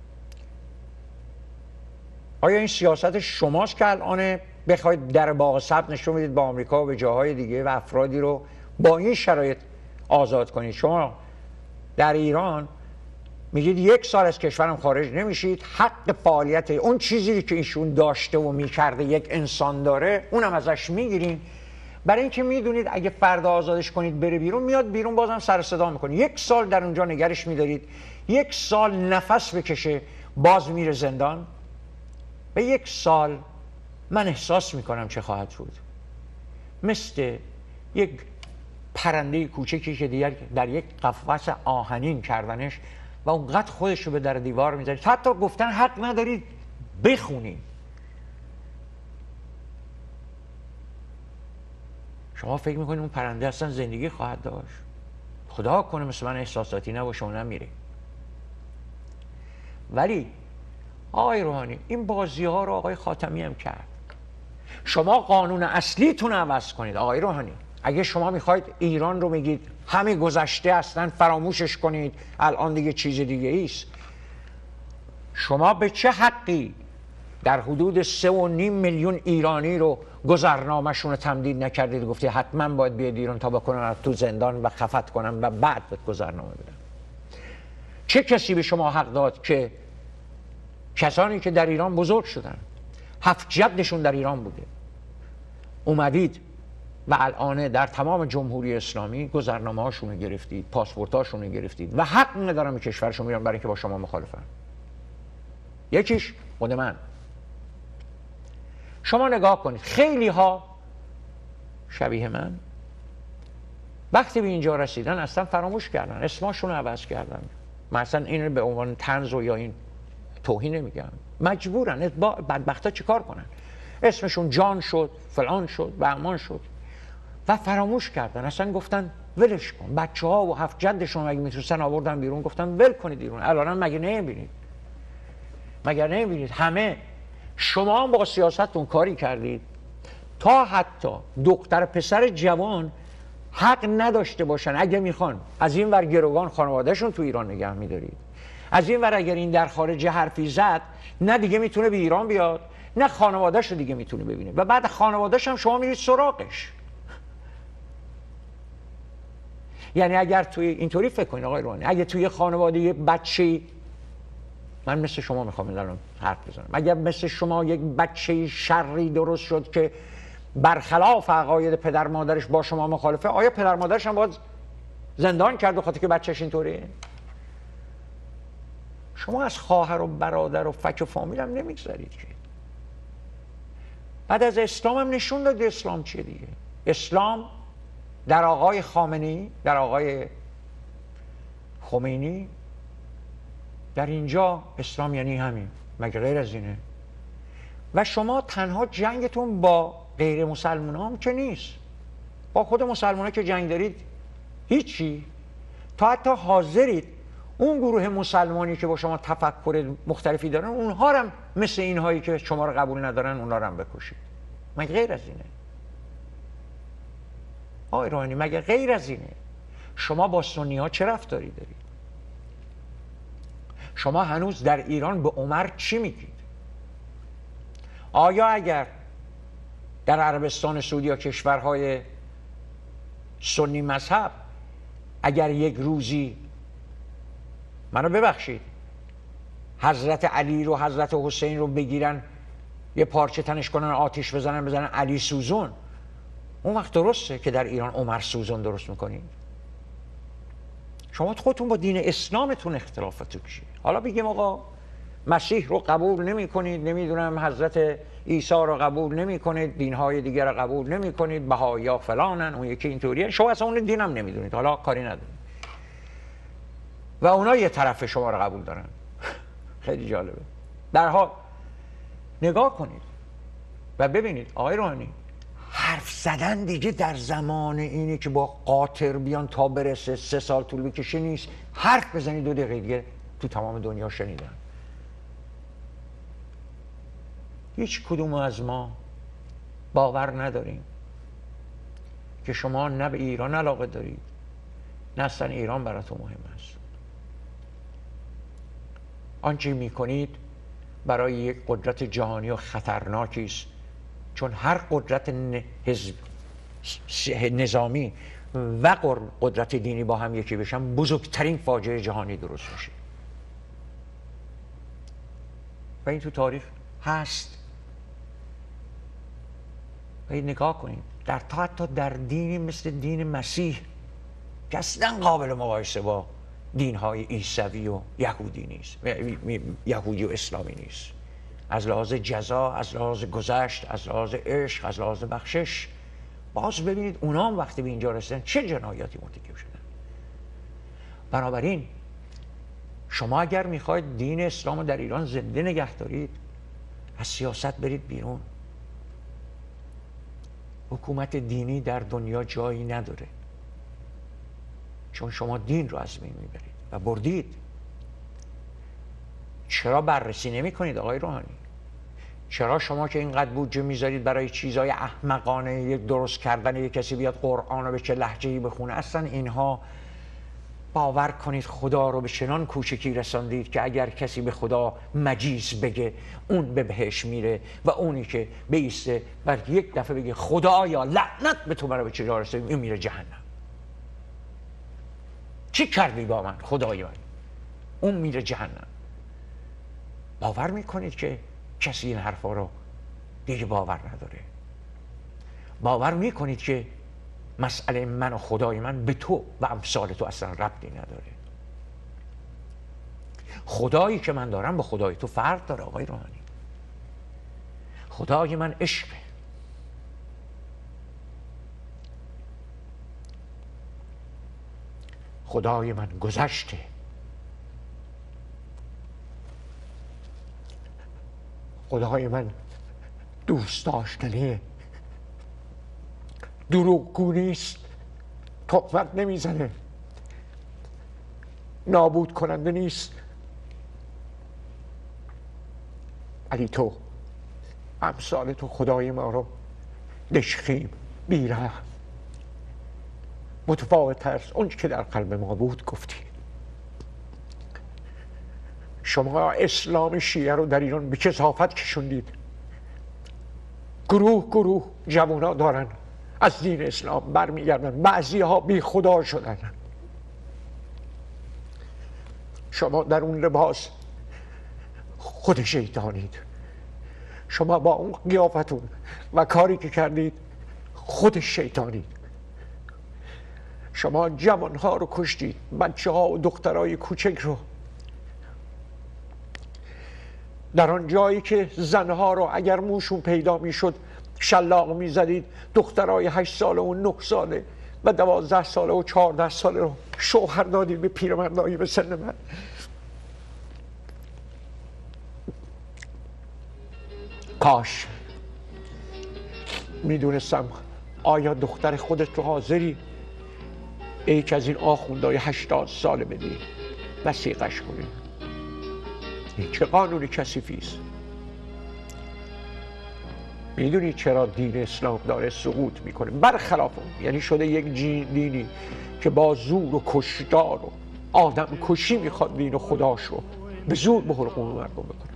آیا این سیاست شماست که الان بخواید در باغ سبز نشون بدید با آمریکا و به جاهای دیگه و افرادی رو با این شرایط آزاد کنید؟ شما در ایران میگید یک سال از کشورم خارج نمیشید، حق فعالیت اون چیزی که ایشون داشته و میکرده یک انسان داره اونم ازش میگیرین برای اینکه میدونید اگه فردا آزادش کنید بره بیرون، میاد بیرون بازم سر صدا میکنه. یک سال در اونجا نگرش میدارید، یک سال نفس بکشه باز میره زندان، و یک سال من احساس میکنم چه خواهد بود. مثل یک پرنده کوچکی که دیگر در یک قفس آهنین کردنش و اونقدر خودش رو به در دیوار میذارید، حتی گفتن حق ندارید بخونید. شما فکر میکنید اون پرنده اصلا زندگی خواهد داشت؟ خدا کنه مثل من احساساتی نباشه و نمیره. ولی آقای روحانی این بازی ها رو آقای خاتمی هم کرد. شما قانون اصلیتون عوض کنید آقای روحانی. اگه شما میخواید ایران رو میگید همه گذشته اصلا فراموشش کنید، الان دیگه چیز دیگه ایست، شما به چه حقی در حدود سه و نیم میلیون ایرانی رو گذرنامه‌شون رو تمدید نکردید؟ گفتید حتما باید بیاد ایران تا بکنن تو زندان و خفت کنن و بعد گذرنامه بدن. چه کسی به شما حق داد که کسانی که در ایران بزرگ شدن، هفت جدشون در ایران بوده، اومدید و الان در تمام جمهوری اسلامی گذرنامه هاشون رو گرفتید، پاسپورت هاشون رو گرفتید و حق ندارن به کشورشون میرن برای اینکه با شما مخالفن؟ یکیش خود من. شما نگاه کنید، خیلی ها شبیه من وقتی به اینجا رسیدن اصلا فراموش کردن، اسماشون رو عوض کردن. من اصلا این رو به عنوان طنز و یا این توهین نمیگم، مجبورن. بدبختا چیکار کنن؟ اسمشون جان شد، فلان شد، بهمان شد و فراموش کردن. اصلا گفتن ولش کن. بچه ها و هفت جدشون مگه میتونستن آوردن بیرون، گفتن ول کنید ایرون. الان مگه نمیبینید؟ مگر نمیبینید همه شما هم با سیاستتون کاری کردید تا حتی دختر پسر جوان حق نداشته باشن اگه میخوان از این ور گروگان خانوادهشون تو ایران نگه میدارید، از این ور اگر این در خارج حرفی زد نه دیگه میتونه به ایران بیاد نه خانوادهش رو دیگه میتونه ببینه و بعد خانوادهش هم شما میرید سراغش. یعنی اگر توی اینطوری فکر کنید آقای روحانی، اگه توی خانواده یه بچه، من مثل شما میخوام الان حرف بزنم، اگر مثل شما یک بچه شری درست شد که برخلاف عقاید پدر مادرش با شما مخالفه، آیا پدر مادرش هم باید زندان کرد بخاطر که بچهش اینطوریه؟ شما از خواهر و برادر و فک و فامیل هم نمیگذارید که. بعد از اسلام هم نشون داد اسلام چیه دیگه. اسلام در آقای خامنه‌ای، در آقای خمینی، در اینجا اسلام یعنی همین، مگه غیر از اینه؟ و شما تنها جنگتون با غیر مسلمان هم که نیست، با خود مسلمان ها که جنگ دارید هیچی، تا حتی حاضرید اون گروه مسلمانی که با شما تفکر مختلفی دارن اونها هم مثل اینهایی که شما رو قبول ندارن اونها رو هم بکشید. مگه غیر از اینه؟ آقای روحانی مگه غیر از اینه؟ شما با سنی ها چه رفتاری دارید؟ شما هنوز در ایران به عمر چی میگید؟ آیا اگر در عربستان سعودی یا کشورهای سنی مذهب اگر یک روزی، منو ببخشید، حضرت علی رو حضرت حسین رو بگیرن یه پارچه تنش کنن آتیش بزنن بزنن علی سوزون، اون وقت درسته که در ایران عمر سوزون درست میکنید؟ شما خودتون با دین اسلامتون اختلافتون چیه؟ حالا بگیم آقا مسیح رو قبول نمی کنید، نمیدونم حضرت عیسی رو قبول نمی کنید، دینهای دیگر رو قبول نمی کنید، بهائی‌ها فلانن، اون یکی اینطوریه، شما اصلا اون دین هم نمیدونید، حالا کاری ندارید و اونا یه طرف شما رو قبول دارن. خیلی جالبه. در حال نگاه کنید و ببینید آقای روحانی، حرف زدن دیگه در زمان اینی که با قاطر بیان تا برسه سه سال طول بکشه نیست. حرف بزنید دو دقیقه دیگه تو تمام دنیا شنیدن. هیچ کدوم از ما باور نداریم که شما نه به ایران علاقه دارید نه اصلا ایران براتون مهم است. آنچه میکنید برای یک قدرت جهانی و خطرناکی است، چون هر قدرت حزب نظامی و قدرت دینی با هم یکی بشن بزرگترین فاجعه جهانی درست میشه و این تو تاریخ هست. و این نگاه کنید در تا حتی در دینی مثل دین مسیح که اصلا قابل مقایسه با دینهای عیسوی و یهودی نیست، یهودی و اسلامی نیست، از لحاظ جزا، از لحاظ گذشت، از لحاظ عشق، از لحاظ بخشش، باز ببینید اونا هم وقتی به اینجا رسیدن چه جنایاتی مرتکب شدن. بنابراین شما اگر میخواید دین اسلام رو در ایران زنده نگه دارید، از سیاست برید بیرون. حکومت دینی در دنیا جایی نداره، چون شما دین رو از بین میبرید و بردید. چرا بررسی نمی کنید آقای روحانی؟ چرا شما که اینقدر بودجه میذارید برای چیزهای احمقانه، یک درست کردن یک کسی بیاد قرآن رو به چه لهجه‌ای بخونه، اصلا اینها باور کنید خدا رو به چنان کوچکی رساندید که اگر کسی به خدا مجیز بگه اون به بهش میره و اونی که بیسته و یک دفعه بگه خدایا لعنت به تو مرا به چه جا رسید، اون میره جهنم. چی کردی با من خدای من؟ اون میره جهنم. باور میکنید که کسی این حرفا رو دیگه باور نداره؟ باور میکنید که مسئله من و خدای من به تو و امثال تو اصلا ربطی نداره؟ خدایی که من دارم با خدای تو فرق داره آقای روحانی. خدای من عشقه. خدای من گذشته. خدای من دوست داشتنیه، دروغگو نیست، تهمت نمیزنه، نابود کننده نیست. ولی تو امثال تو خدای ما رو دشخیم، بیرحم، متفاوت تر از اون که در قلب ما بود گفتی. شما اسلام شیعه رو در ایران به کثافت کشوندید. گروه گروه جوونا دارن از دین اسلام برمیگردن، بعضی ها بی خدا شدن. شما در اون لباس خود شیطانید. شما با اون قیافتون و کاری که کردید خود شیطانید. شما جوانها رو کشتید، بچه ها و دخترای کوچک رو. در آن جایی که زنها رو اگر موشون پیدا میشد شلاق میزدید، دخترای هشت ساله و نه ساله و دوازده ساله و چهارده ساله رو شوهر دادید به پیرمردایی به سن من. کاش میدونستم آیا دختر خودت رو حاضری یکی از این آخوندهای هشتاد ساله بدی وثیقش کنی؟ این چه قانون کثیفی است. میدونی چرا دین اسلام داره سقوط میکنه؟ برخلاف اون، یعنی شده یک دینی که با زور و کشتار و آدم کشی میخواد دین و خداش رو به زور به حلقوم مردم بکنه.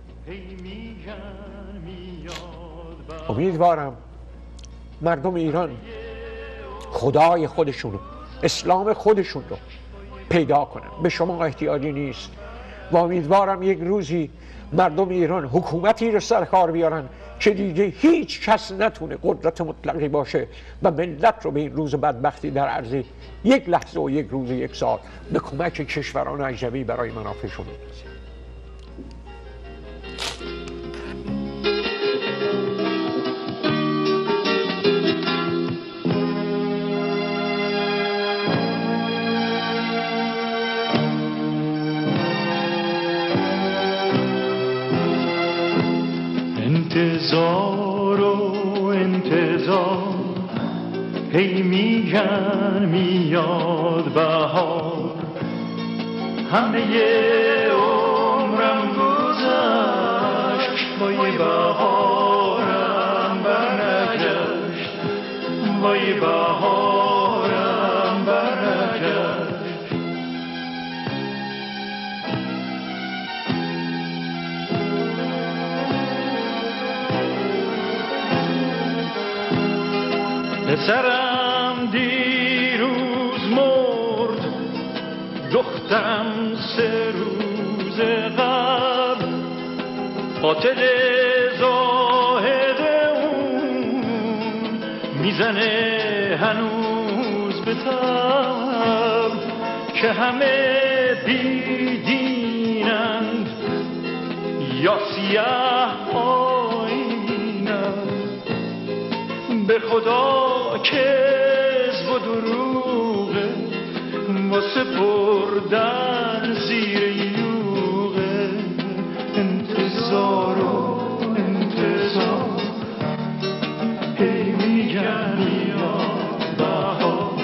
امیدوارم مردم ایران خدای خودشون رو، اسلام خودشون رو پیدا کنن. به شما احتیاجی نیست. و امیدوارم یک روزی مردم ایران حکومتی رو سر کار بیارن که دیگه هیچ کس نتونه قدرت مطلقی باشه و ملت رو به این روز بدبختی در عرض یک لحظه و یک روز یک سال به کمک کشوران اجنبی برای منافعشون برسه. انتظار و انتظار، هی میگن میاد بهار، همه عمرم گذشت، وای بهارم برنگشت، وای بهارم برنگشت. پسرم دیروز مرد، دخترم سه روز قبل، قاتل زاهد اون میزنه هنوز به تب که همه بیدینند یا سیاه آینند. به خدا کذب و دروغه واسه بردن زیر یوغه. انتظار و انتظار هی میگن یا بهار.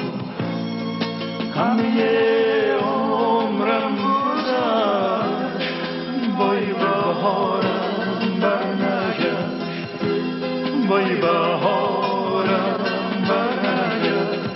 همه عمرم گذشت بای بهارم برنگشت. بای بهارم برنگشت.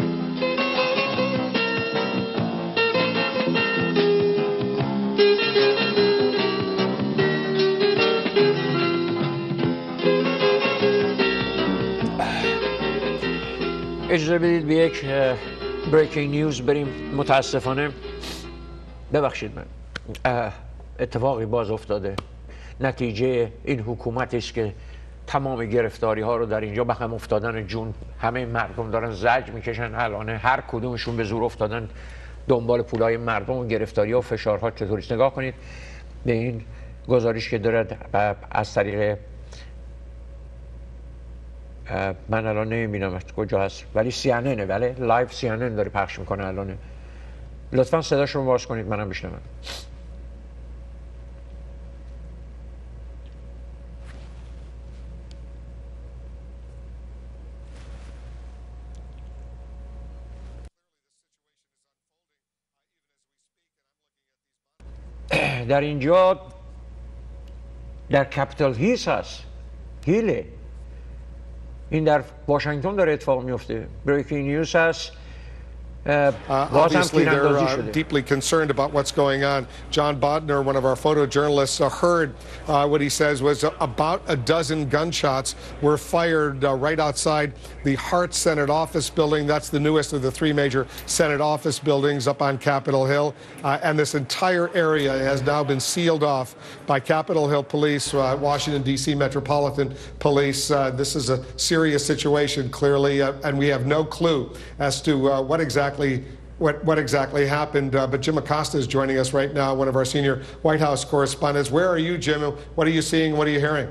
اجازه بدید به یک بریکینگ نیوز بریم. متاسفانه ببخشید من اتفاقی باز افتاده. نتیجه این حکومت است که تمام گرفتاری ها رو در اینجا به هم افتادن جون همه مردم دارن زج میکشن. الان هر کدومشون به زور افتادن دنبال پولای مردم و گرفتاری ها و فشارها. چطوریست نگاه کنید به این گزارش که داره از طریق من الان نمیبینم کجا هست ولی سی ان ان ولی لایو سی ان ان داره پخش میکنه الان. لطفا صداشون رو باز کنید منم بشنوم. در اینجا در کپیتال هیلز هست. هیله این در واشنگتن داره اتفاق میفته. بریکینگ نیوز هست. Uh, obviously, they're uh, deeply concerned about what's going on. John Bodner, one of our photojournalists, uh, heard uh, what he says was uh, about a dozen gunshots were fired uh, right outside the Hart Senate office building. That's the newest of the three major Senate office buildings up on Capitol Hill. Uh, and this entire area has now been sealed off by Capitol Hill Police, uh, Washington, D C Metropolitan Police. Uh, this is a serious situation, clearly, uh, and we have no clue as to uh, what exactly What, what exactly happened, uh, but Jim Acosta is joining us right now, one of our senior White House correspondents. Where are you, Jim? What are you seeing? What are you hearing?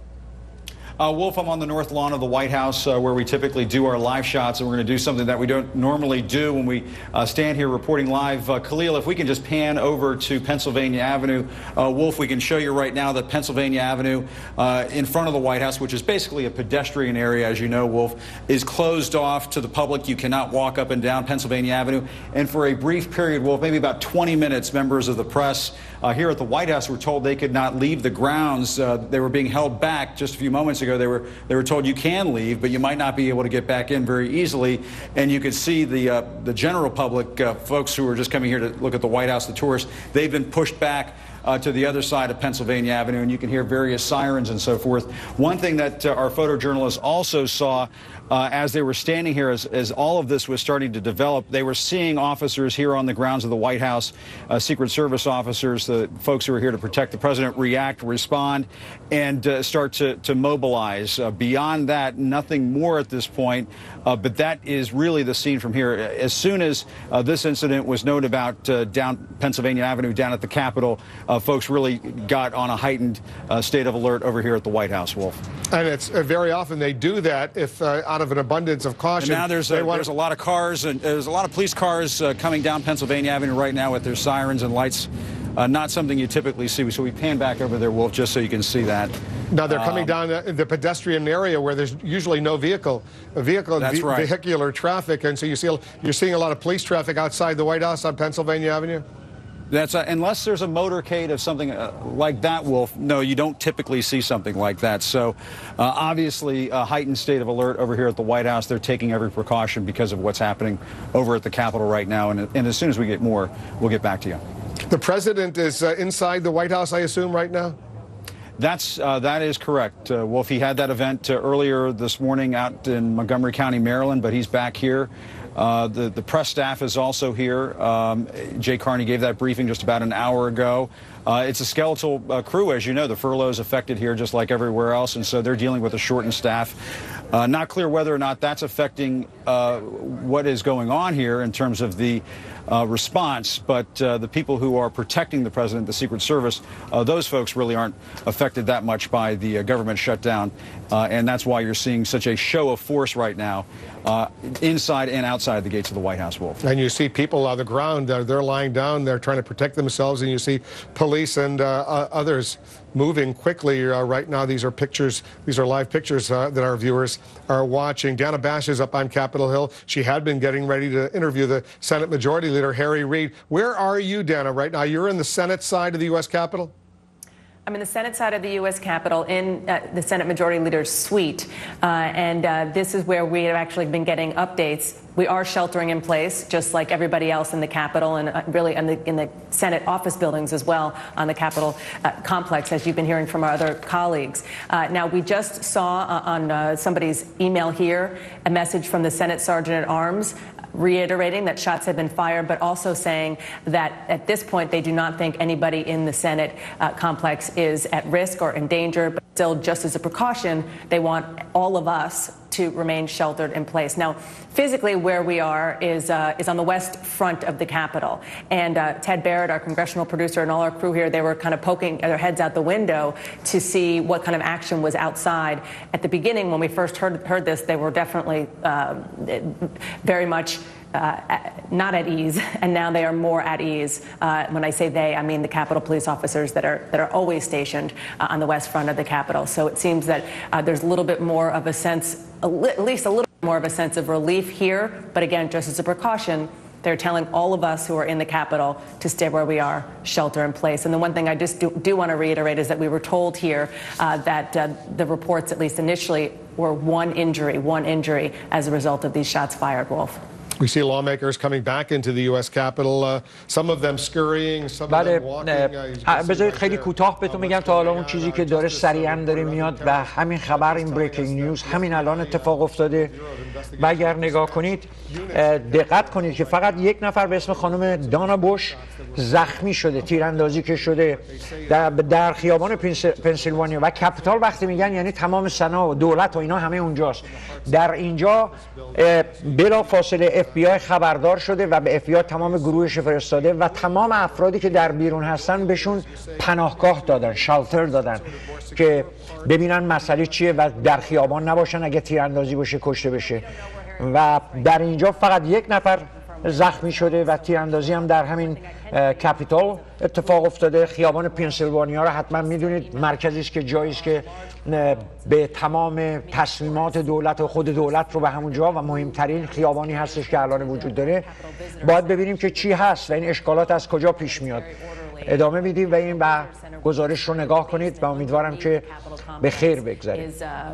Uh, Wolf, I'm on the north lawn of the White House uh, where we typically do our live shots, and we're going to do something that we don't normally do when we uh, stand here reporting live. Uh, Khalil, if we can just pan over to Pennsylvania Avenue. Uh, Wolf, we can show you right now that Pennsylvania Avenue uh, in front of the White House, which is basically a pedestrian area, as you know, Wolf, is closed off to the public. You cannot walk up and down Pennsylvania Avenue. And for a brief period, Wolf, maybe about twenty minutes, members of the press uh, here at the White House were told they could not leave the grounds. Uh, they were being held back just a few moments ago. They were they were told you can leave, but you might not be able to get back in very easily. And you could see the uh, the general public, uh, folks who were just coming here to look at the White House, the tourists, they've been pushed back uh, to the other side of Pennsylvania Avenue, and you can hear various sirens and so forth. One thing that uh, our photojournalists also saw uh, as they were standing here, as, as all of this was starting to develop, they were seeing officers here on the grounds of the White House, uh, Secret Service officers, the folks who are here to protect the president, react, respond, and uh, start to, to mobilize. Uh, beyond that, nothing more at this point, uh, but that is really the scene from here. As soon as uh, this incident was known about uh, down Pennsylvania Avenue, down at the Capitol, uh, folks really got on a heightened uh, state of alert over here at the White House, Wolf. And it's uh, very often they do that if uh, out of an abundance of caution. And now there's a, there's a lot of cars, and there's a lot of police cars uh, coming down Pennsylvania Avenue right now with their sirens and lights. Uh, not something you typically see. So we pan back over there, Wolf, just so you can see that. Now they're coming um, down the, the pedestrian area where there's usually no vehicle, vehicle, that's ve right. vehicular traffic, and so you see you're seeing a lot of police traffic outside the White House on Pennsylvania Avenue. That's uh, unless there's a motorcade of something uh, like that, Wolf. No, you don't typically see something like that. So, uh, obviously, a heightened state of alert over here at the White House. They're taking every precaution because of what's happening over at the Capitol right now. And, and as soon as we get more, we'll get back to you. The president is uh, inside the White House, I assume, right now? That's uh, that is correct, uh, Wolf. He had that event uh, earlier this morning out in Montgomery County, Maryland, but he's back here Uh, the, the press staff is also here. Um, Jay Carney gave that briefing just about an hour ago. Uh, it's a skeletal uh, crew, as you know. The furlough is affected here just like everywhere else, and so they're dealing with a shortened staff. Uh, not clear whether or not that's affecting uh, what is going on here in terms of the uh, response, but uh, the people who are protecting the president, the Secret Service, uh, those folks really aren't affected that much by the uh, government shutdown, uh, and that's why you're seeing such a show of force right now uh, inside and outside the gates of the White House, Wolf. And you see people on the ground, uh, they're lying down, they're trying to protect themselves, and you see police and uh, uh, others moving quickly uh, right now. These are pictures, these are live pictures uh, that our viewers are watching. Dana Bash is up on Capitol Hill. She had been getting ready to interview the Senate Majority Leader, Harry Reid. Where are you, Dana, right now? You're in the Senate side of the U S Capitol? I'm in the Senate side of the U S Capitol in uh, the Senate Majority Leader's suite, uh, and uh, this is where we have actually been getting updates. We are sheltering in place, just like everybody else in the Capitol and uh, really in the, in the Senate office buildings as well on the Capitol uh, complex, as you've been hearing from our other colleagues. Uh, now, we just saw uh, on uh, somebody's email here a message from the Senate Sergeant at Arms reiterating that shots have been fired, but also saying that at this point they do not think anybody in the Senate uh, complex is at risk or in danger, but still, just as a precaution, they want all of us to remain sheltered in place. Now, physically where we are is uh, is on the west front of the Capitol. And uh, Ted Barrett, our congressional producer, and all our crew here, they were kind of poking their heads out the window to see what kind of action was outside. At the beginning, when we first heard, heard this, they were definitely uh, very much Uh, not at ease, and now they are more at ease. Uh, when I say they, I mean the Capitol police officers that are that are always stationed uh, on the west front of the Capitol. So it seems that uh, there's a little bit more of a sense, a li at least a little more of a sense of relief here. But again, just as a precaution, they're telling all of us who are in the Capitol to stay where we are, shelter in place. And the one thing I just do, do want to reiterate is that we were told here uh, that uh, the reports, at least initially, were one injury, one injury as a result of these shots fired, Wolf. We see lawmakers coming back into the U S Capitol, uh, some of them scurrying, some of them walking. بذارید خیلی کوتاه بهتون میگم تا حالا اون چیزی که داره سریعا داره میاد و همین خبر، این بریکینگ نیوز همین الان اتفاق افتاده. و اگر نگاه کنید دقت کنید که فقط یک نفر به اسم خانم دانا بوش زخمی شده، تیراندازی که شده در, در خیابان پنسیلوانیا و کپیتال. وقتی میگن یعنی تمام سنا و دولت و اینا همه اونجاست. در اینجا بلا فاصله اف بی آی خبردار شده و به اف بی آی تمام گروهش فرستاده و تمام افرادی که در بیرون هستن بهشون پناهگاه دادن، شالتر دادن که ببینن مسئله چیه و در خیابان نباشن اگه تیراندازی باشه کشته بشه. و در اینجا فقط یک نفر زخمی شده و تیراندازی هم در همین کپیتال اتفاق افتاده. خیابان پنسیلوانیا رو حتما میدونید، مرکزی است که جایی است که به تمام تصمیمات دولت و خود دولت رو به همونجا و مهمترین خیابانی هستش که الان وجود داره. باید ببینیم که چی هست و این اشکالات از کجا پیش میاد. ادامه میدیم و این و گزارش رو نگاه کنید و امیدوارم که به خیر بگذره.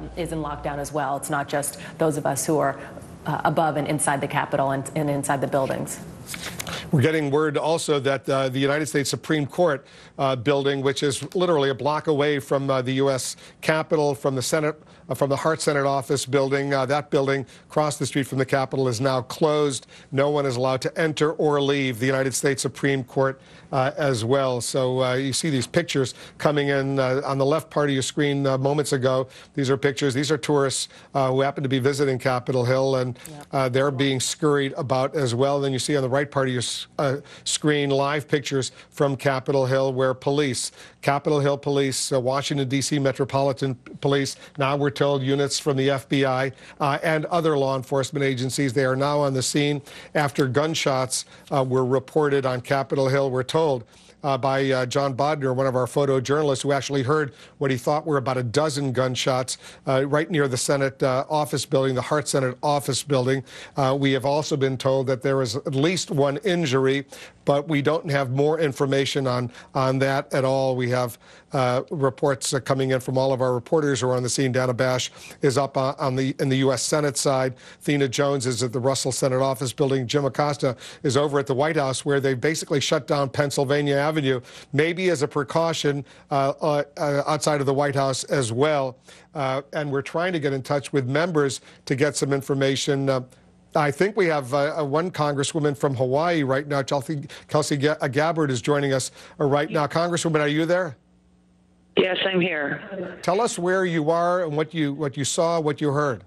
Uh, above and inside the Capitol and, and inside the buildings. We're getting word also that uh, the United States Supreme Court uh, building, which is literally a block away from uh, the U S Capitol, from the Senate, uh, from the Hart Senate office building, uh, that building across the street from the Capitol is now closed. No one is allowed to enter or leave the United States Supreme Court uh, as well. So uh, you see these pictures coming in uh, on the left part of your screen uh, moments ago. These are pictures. These are tourists uh, who happen to be visiting Capitol Hill, and uh, they're being scurried about as well. Then you see on the right part of your uh, screen live pictures from Capitol Hill where police, Capitol Hill Police, uh, Washington, D C Metropolitan Police, now we're told units from the F B I uh, and other law enforcement agencies, they are now on the scene after gunshots uh, were reported on Capitol Hill. We're told Uh, by uh, John Bodner, one of our photojournalists, who actually heard what he thought were about a dozen gunshots uh, right near the Senate uh, office building, the Hart Senate office building. Uh, we have also been told that there was at least one injury, but we don't have more information on, on that at all. We have uh, reports uh, coming in from all of our reporters who are on the scene. Dana Bash is up uh, on the in the U S Senate side. Thina Jones is at the Russell Senate office building. Jim Acosta is over at the White House, where they basically shut down Pennsylvania Avenue, maybe as a precaution uh, uh, uh, outside of the White House as well. Uh, and we're trying to get in touch with members to get some information. Uh, I think we have uh, one congresswoman from Hawaii right now. Chelsea, Kelsey Gabbard is joining us right now. Congresswoman, are you there? Yes, I'm here. Tell us where you are and what you what you saw, what you heard.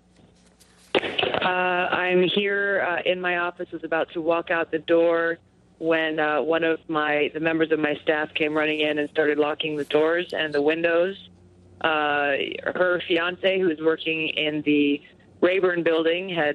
Uh, I'm here uh, in my office. Was about to walk out the door when uh, one of my the members of my staff came running in and started locking the doors and the windows. Uh, her fiance, who was working in the Rayburn building, had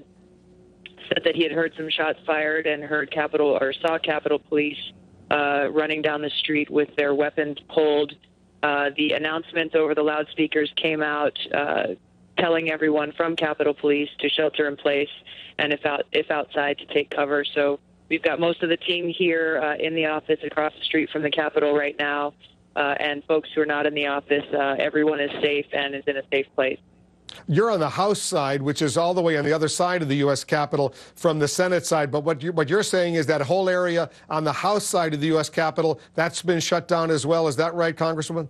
said that he had heard some shots fired and heard Capitol or saw Capitol Police uh, running down the street with their weapons pulled. Uh, the announcements over the loudspeakers came out uh, telling everyone from Capitol Police to shelter in place and if out if outside to take cover. So we've got most of the team here uh, in the office across the street from the Capitol right now, uh, and folks who are not in the office, uh, everyone is safe and is in a safe place. You're on the House side, which is all the way on the other side of the U S Capitol from the Senate side. But what, you, what you're saying is that whole area on the House side of the U S Capitol, that's been shut down as well. Is that right, Congresswoman?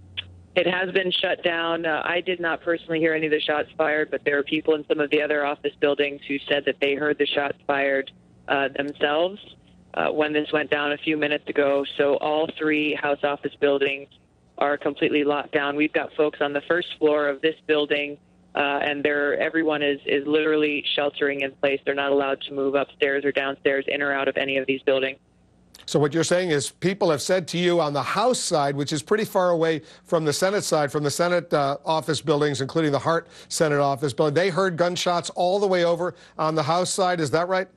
It has been shut down. Uh, I did not personally hear any of the shots fired, but there are people in some of the other office buildings who said that they heard the shots fired uh, themselves uh, when this went down a few minutes ago. So all three House office buildings are completely locked down. We've got folks on the first floor of this building, uh, and they're, everyone is, is literally sheltering in place. They're not allowed to move upstairs or downstairs, in or out of any of these buildings. So what you're saying is people have said to you on the House side, which is pretty far away from the Senate side, from the Senate uh, office buildings, including the Hart Senate office building, they heard gunshots all the way over on the House side. Is that right?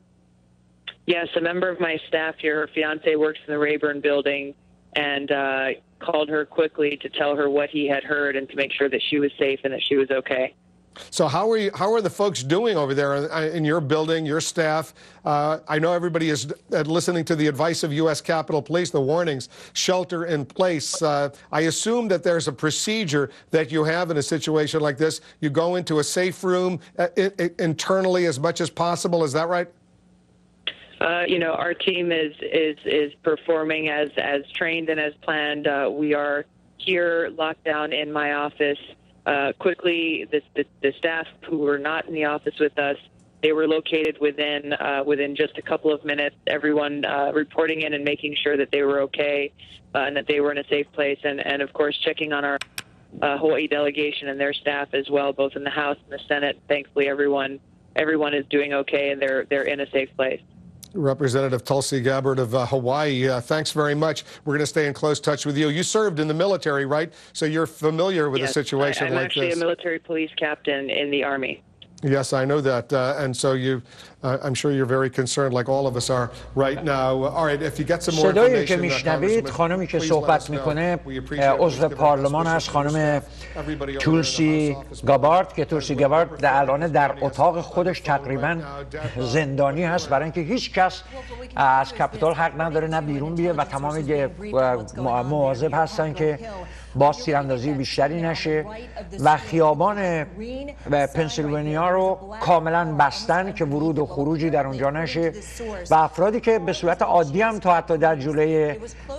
Yes, a member of my staff here, her fiance works in the Rayburn building, and uh, called her quickly to tell her what he had heard and to make sure that she was safe and that she was okay. So how are you, how are the folks doing over there in your building, your staff? Uh, I know everybody is listening to the advice of U S Capitol Police, the warnings, shelter in place. Uh, I assume that there's a procedure that you have in a situation like this. You go into a safe room uh, internally as much as possible. Is that right? Uh, you know, our team is is is performing as as trained and as planned. Uh, we are here locked down in my office. Uh, quickly, the, the the staff who were not in the office with us, they were located within uh, within just a couple of minutes. Everyone uh, reporting in and making sure that they were okay uh, and that they were in a safe place, and and of course checking on our uh, Hawaii delegation and their staff as well, both in the House and the Senate. Thankfully, everyone everyone is doing okay and they're they're in a safe place. Representative Tulsi Gabbard of uh, Hawaii, uh, thanks very much. We're going to stay in close touch with you. You served in the military, right? So you're familiar with yes, a situation I, I'm like actually this. a military police captain in the Army. Yes, I know that. Uh, and so you, uh, I'm sure you're very concerned, like all of us are right now. All right, if you get some more صدایی که information, میشنوید خانمی که صحبت میکنه عضو پارلمان است، خانم تولسی گابارد که تولسی گابارد در الان در اتاق خودش تقریبا زندانی هست، برای اینکه هیچ کس از کاپیتول حق نداره نه بیرون بیه و تمام مواظب هستن که باز تیراندازی بیشتری نشه و خیابان پنسیلوانیا رو کاملا بستن که ورود و خروجی در اونجا نشه و افرادی که به صورت عادی هم تا حتی در جلوی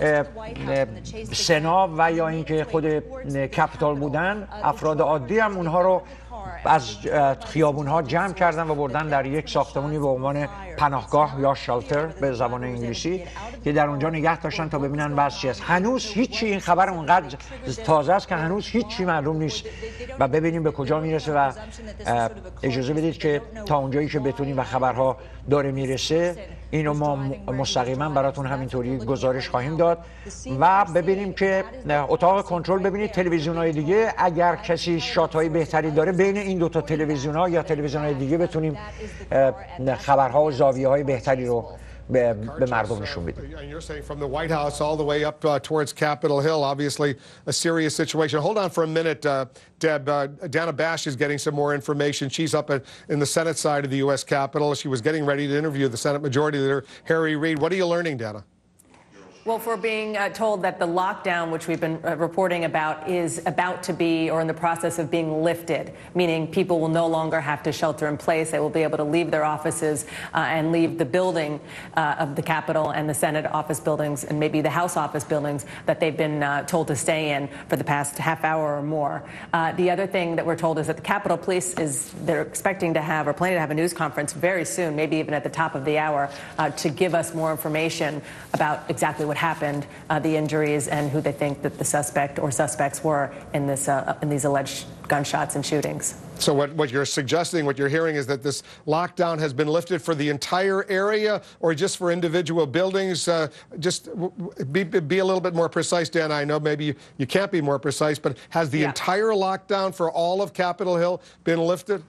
سنا و یا اینکه خود کاپیتول بودن، افراد عادی هم اونها رو از خیابونها جمع کردن و بردن در یک ساختمانی به عنوان پناهگاه یا شالتر به زبان انگلیسی که در اونجا نگه داشتن تا ببینن بعد چی است. هنوز هیچی، این خبر اونقدر تازه است که هنوز هیچی معلوم نیست و ببینیم به کجا میرسه و اجازه بدید که تا اونجایی که بتونیم و خبرها داره میرسه اینو ما مستقیما براتون همینطوری گزارش خواهیم داد و ببینیم که اتاق کنترل، ببینید تلویزیون‌های دیگه اگر کسی شات‌های بهتری داره بین این دو تا تلویزیون‌ها یا تلویزیون‌های دیگه بتونیم خبرها و زاویه‌های بهتری رو به مردم نشون بدیم. And you're saying from the White House all the way up uh, towards Capitol Hill, obviously a serious situation. Hold on for a minute, uh, Deb. Uh, Dana Bash is getting some more information. She's up at, in the Senate side of the U S Capitol. She was getting ready to interview the Senate Majority Leader, Harry Reid. What are you learning, Dana? Well, we're being uh, told that the lockdown, which we've been uh, reporting about, is about to be or in the process of being lifted, meaning people will no longer have to shelter in place. They will be able to leave their offices uh, and leave the building uh, of the Capitol and the Senate office buildings and maybe the House office buildings that they've been uh, told to stay in for the past half hour or more. Uh, the other thing that we're told is that the Capitol Police is, they're expecting to have or planning to have a news conference very soon, maybe even at the top of the hour, uh, to give us more information about exactly what happened, uh, the injuries, and who they think that the suspect or suspects were in this uh, in these alleged gunshots and shootings. So what, what you're suggesting, what you're hearing, is that this lockdown has been lifted for the entire area or just for individual buildings? Uh, just be, be a little bit more precise, Dan. I know maybe you, you can't be more precise, but has the yeah. entire lockdown for all of Capitol Hill been lifted?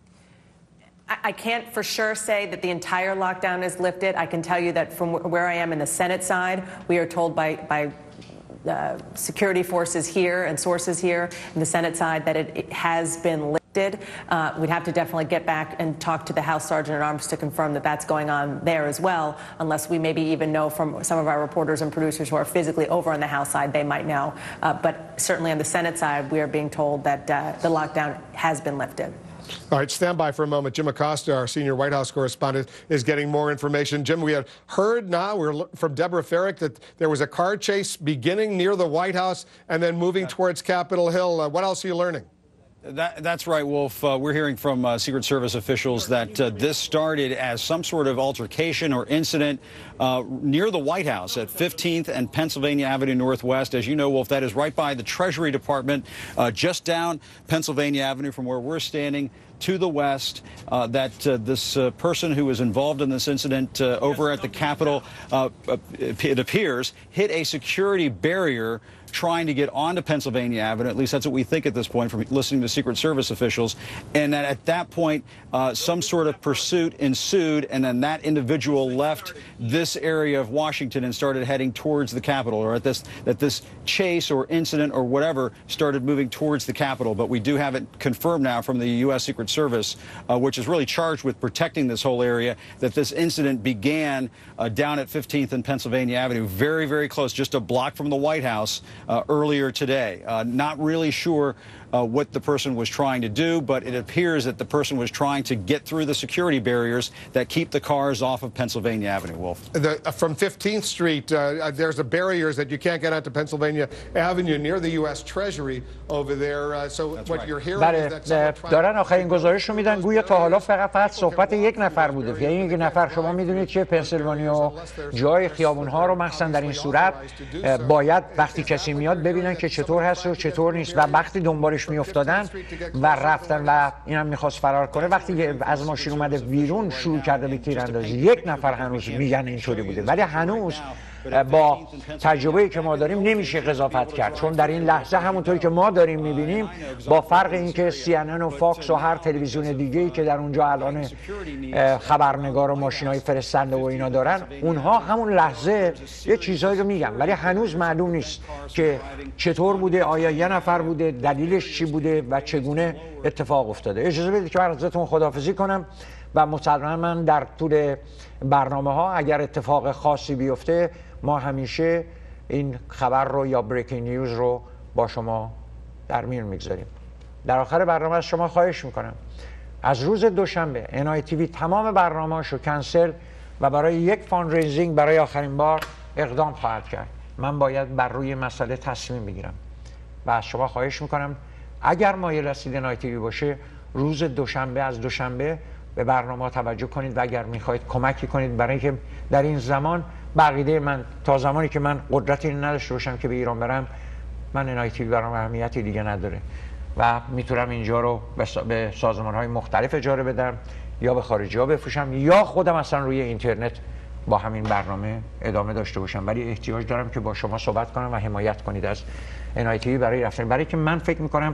I can't for sure say that the entire lockdown is lifted. I can tell you that from where I am in the Senate side, we are told by, by uh, security forces here and sources here in the Senate side that it, it has been lifted. Uh, we'd have to definitely get back and talk to the House Sergeant at Arms to confirm that that's going on there as well, unless we maybe even know from some of our reporters and producers who are physically over on the House side, they might know. Uh, but certainly on the Senate side, we are being told that uh, the lockdown has been lifted. All right, stand by for a moment. Jim Acosta, our senior White House correspondent, is getting more information. Jim, we had heard now we're from Deborah Farrick that there was a car chase beginning near the White House and then moving towards Capitol Hill. Uh, what else are you learning? That, that's right, Wolf. Uh, we're hearing from uh, Secret Service officials that uh, this started as some sort of altercation or incident uh, near the White House at fifteenth and Pennsylvania Avenue Northwest. As you know, Wolf, that is right by the Treasury Department, uh, just down Pennsylvania Avenue from where we're standing to the west. Uh, that uh, this uh, person who was involved in this incident uh, over at the Capitol, uh, it appears, hit a security barrier trying to get onto Pennsylvania Avenue. At least that's what we think at this point from listening to Secret Service officials. And that at that point, uh, some sort of pursuit ensued, and then that individual left this area of Washington and started heading towards the Capitol, or at this, that this chase or incident or whatever started moving towards the Capitol. But we do have it confirmed now from the U S Secret Service, uh, which is really charged with protecting this whole area, that this incident began uh, down at fifteenth and Pennsylvania Avenue, very, very close, just a block from the White House. Uh, earlier today. Uh, not really sure uh, what the person was trying to do, but it appears that the person was trying to get through the security barriers that keep the cars off of Pennsylvania Avenue, Wolf. The, uh, from fifteenth Street, uh, there's a barriers that you can't get onto Pennsylvania Avenue near the U S Treasury over there. Uh, so That's what right. you're hearing is that دارن آخرین گزارش رو میدن گویا تا حالا فقط فقط صحبت یک نفر بوده. یعنی یک نفر شما میدونید که پنسیلوانیا جای خیابون‌ها رو مخصوصا در این صورت باید وقتی کسی میاد ببینن که چطور هست و چطور نیست، و وقتی دنبالش میافتادن و رفتن و اینم میخواست فرار کنه، وقتی از ماشین اومده بیرون شروع کرده به تیراندازی. یک نفر هنوز میگن اینطوری بوده، ولی هنوز با تجربه‌ای که ما داریم نمیشه قضاوت کرد، چون در این لحظه همونطوری که ما داریم میبینیم، با فرق اینکه سی ان ان و فاکس و هر تلویزیون دیگه‌ای که در اونجا الان خبرنگار و ماشینای فرستنده و اینا دارن، اونها همون لحظه یه چیزایی رو میگن، ولی هنوز معلوم نیست که چطور بوده، آیا یه نفر بوده، دلیلش چی بوده و چگونه اتفاق افتاده. اجازه بدید که ازتون خداحافظی کنم و مسلماً من در طول برنامه ها اگر اتفاق خاصی بیفته ما همیشه این خبر رو یا بریکینگ نیوز رو با شما در میون میگذاریم. در آخر برنامه از شما خواهش میکنم از روز دوشنبه ان آی تی وی تمام برنامه‌اشو کنسل و برای یک فاندریزینگ برای آخرین بار اقدام خواهد کرد. من باید بر روی مسئله تصمیم بگیرم و از شما خواهش میکنم اگر مایل هستید ان آی تی وی باشه روز دوشنبه از دوشنبه به برنامه توجه کنید و اگر میخواید کمکی کنید برای اینکه در این زمان بقیده من تا زمانی که من قدرتی نداشته باشم که به ایران برم، من ان آی تی وی برام اهمیتی دیگه نداره و میتونم اینجا رو به سازمان‌های مختلف اجاره بدم یا به خارجی‌ها بفروشم یا خودم اصلا روی اینترنت با همین برنامه ادامه داشته باشم، ولی احتیاج دارم که با شما صحبت کنم و حمایت کنید از ان آی تی وی برای رفتن، برای که من فکر میکنم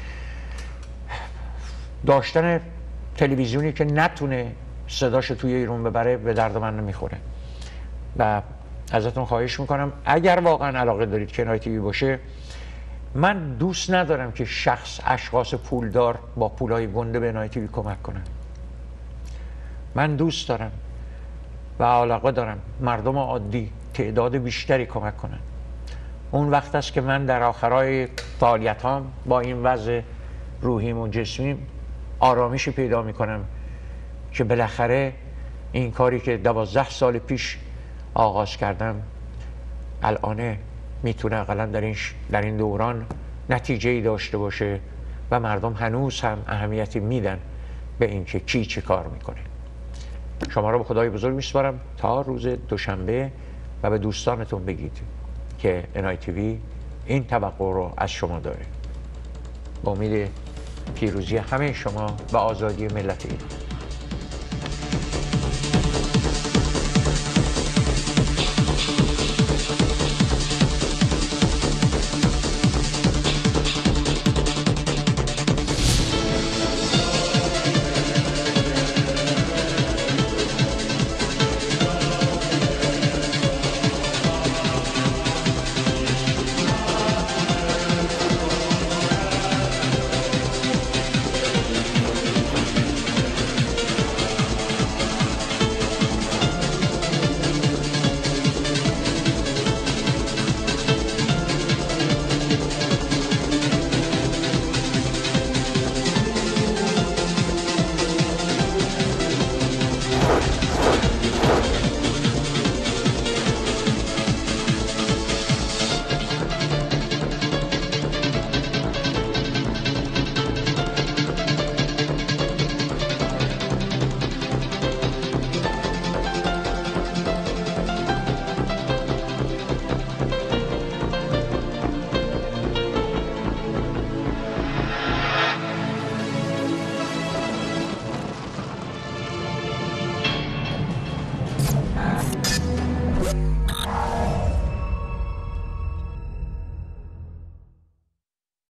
داشتن تلویزیونی که نتونه صداش توی ایران ببره به درد من نمیخوره و ازتون خواهش میکنم اگر واقعا علاقه دارید که ان آی تی وی باشه، من دوست ندارم که شخص اشخاص پولدار با پولای گنده به ان آی تی وی کمک کنن. من دوست دارم و علاقه دارم مردم عادی تعداد بیشتری کمک کنن. اون وقت است که من در آخرای فعالیتام با این وضع روحیم و جسمیم آرامشی پیدا میکنم که بالاخره این کاری که دوازده سال پیش آغاز کردم الان میتونه اقلا در این, در این دوران نتیجه‌ای داشته باشه و مردم هنوز هم اهمیتی میدن به اینکه کی چه کار میکنه. شما را به خدای بزرگ میسپارم تا روز دوشنبه و به دوستانتون بگید که ان آی تی وی این توقع رو از شما داره. با امید پیروزی همه شما و آزادی ملت ایران.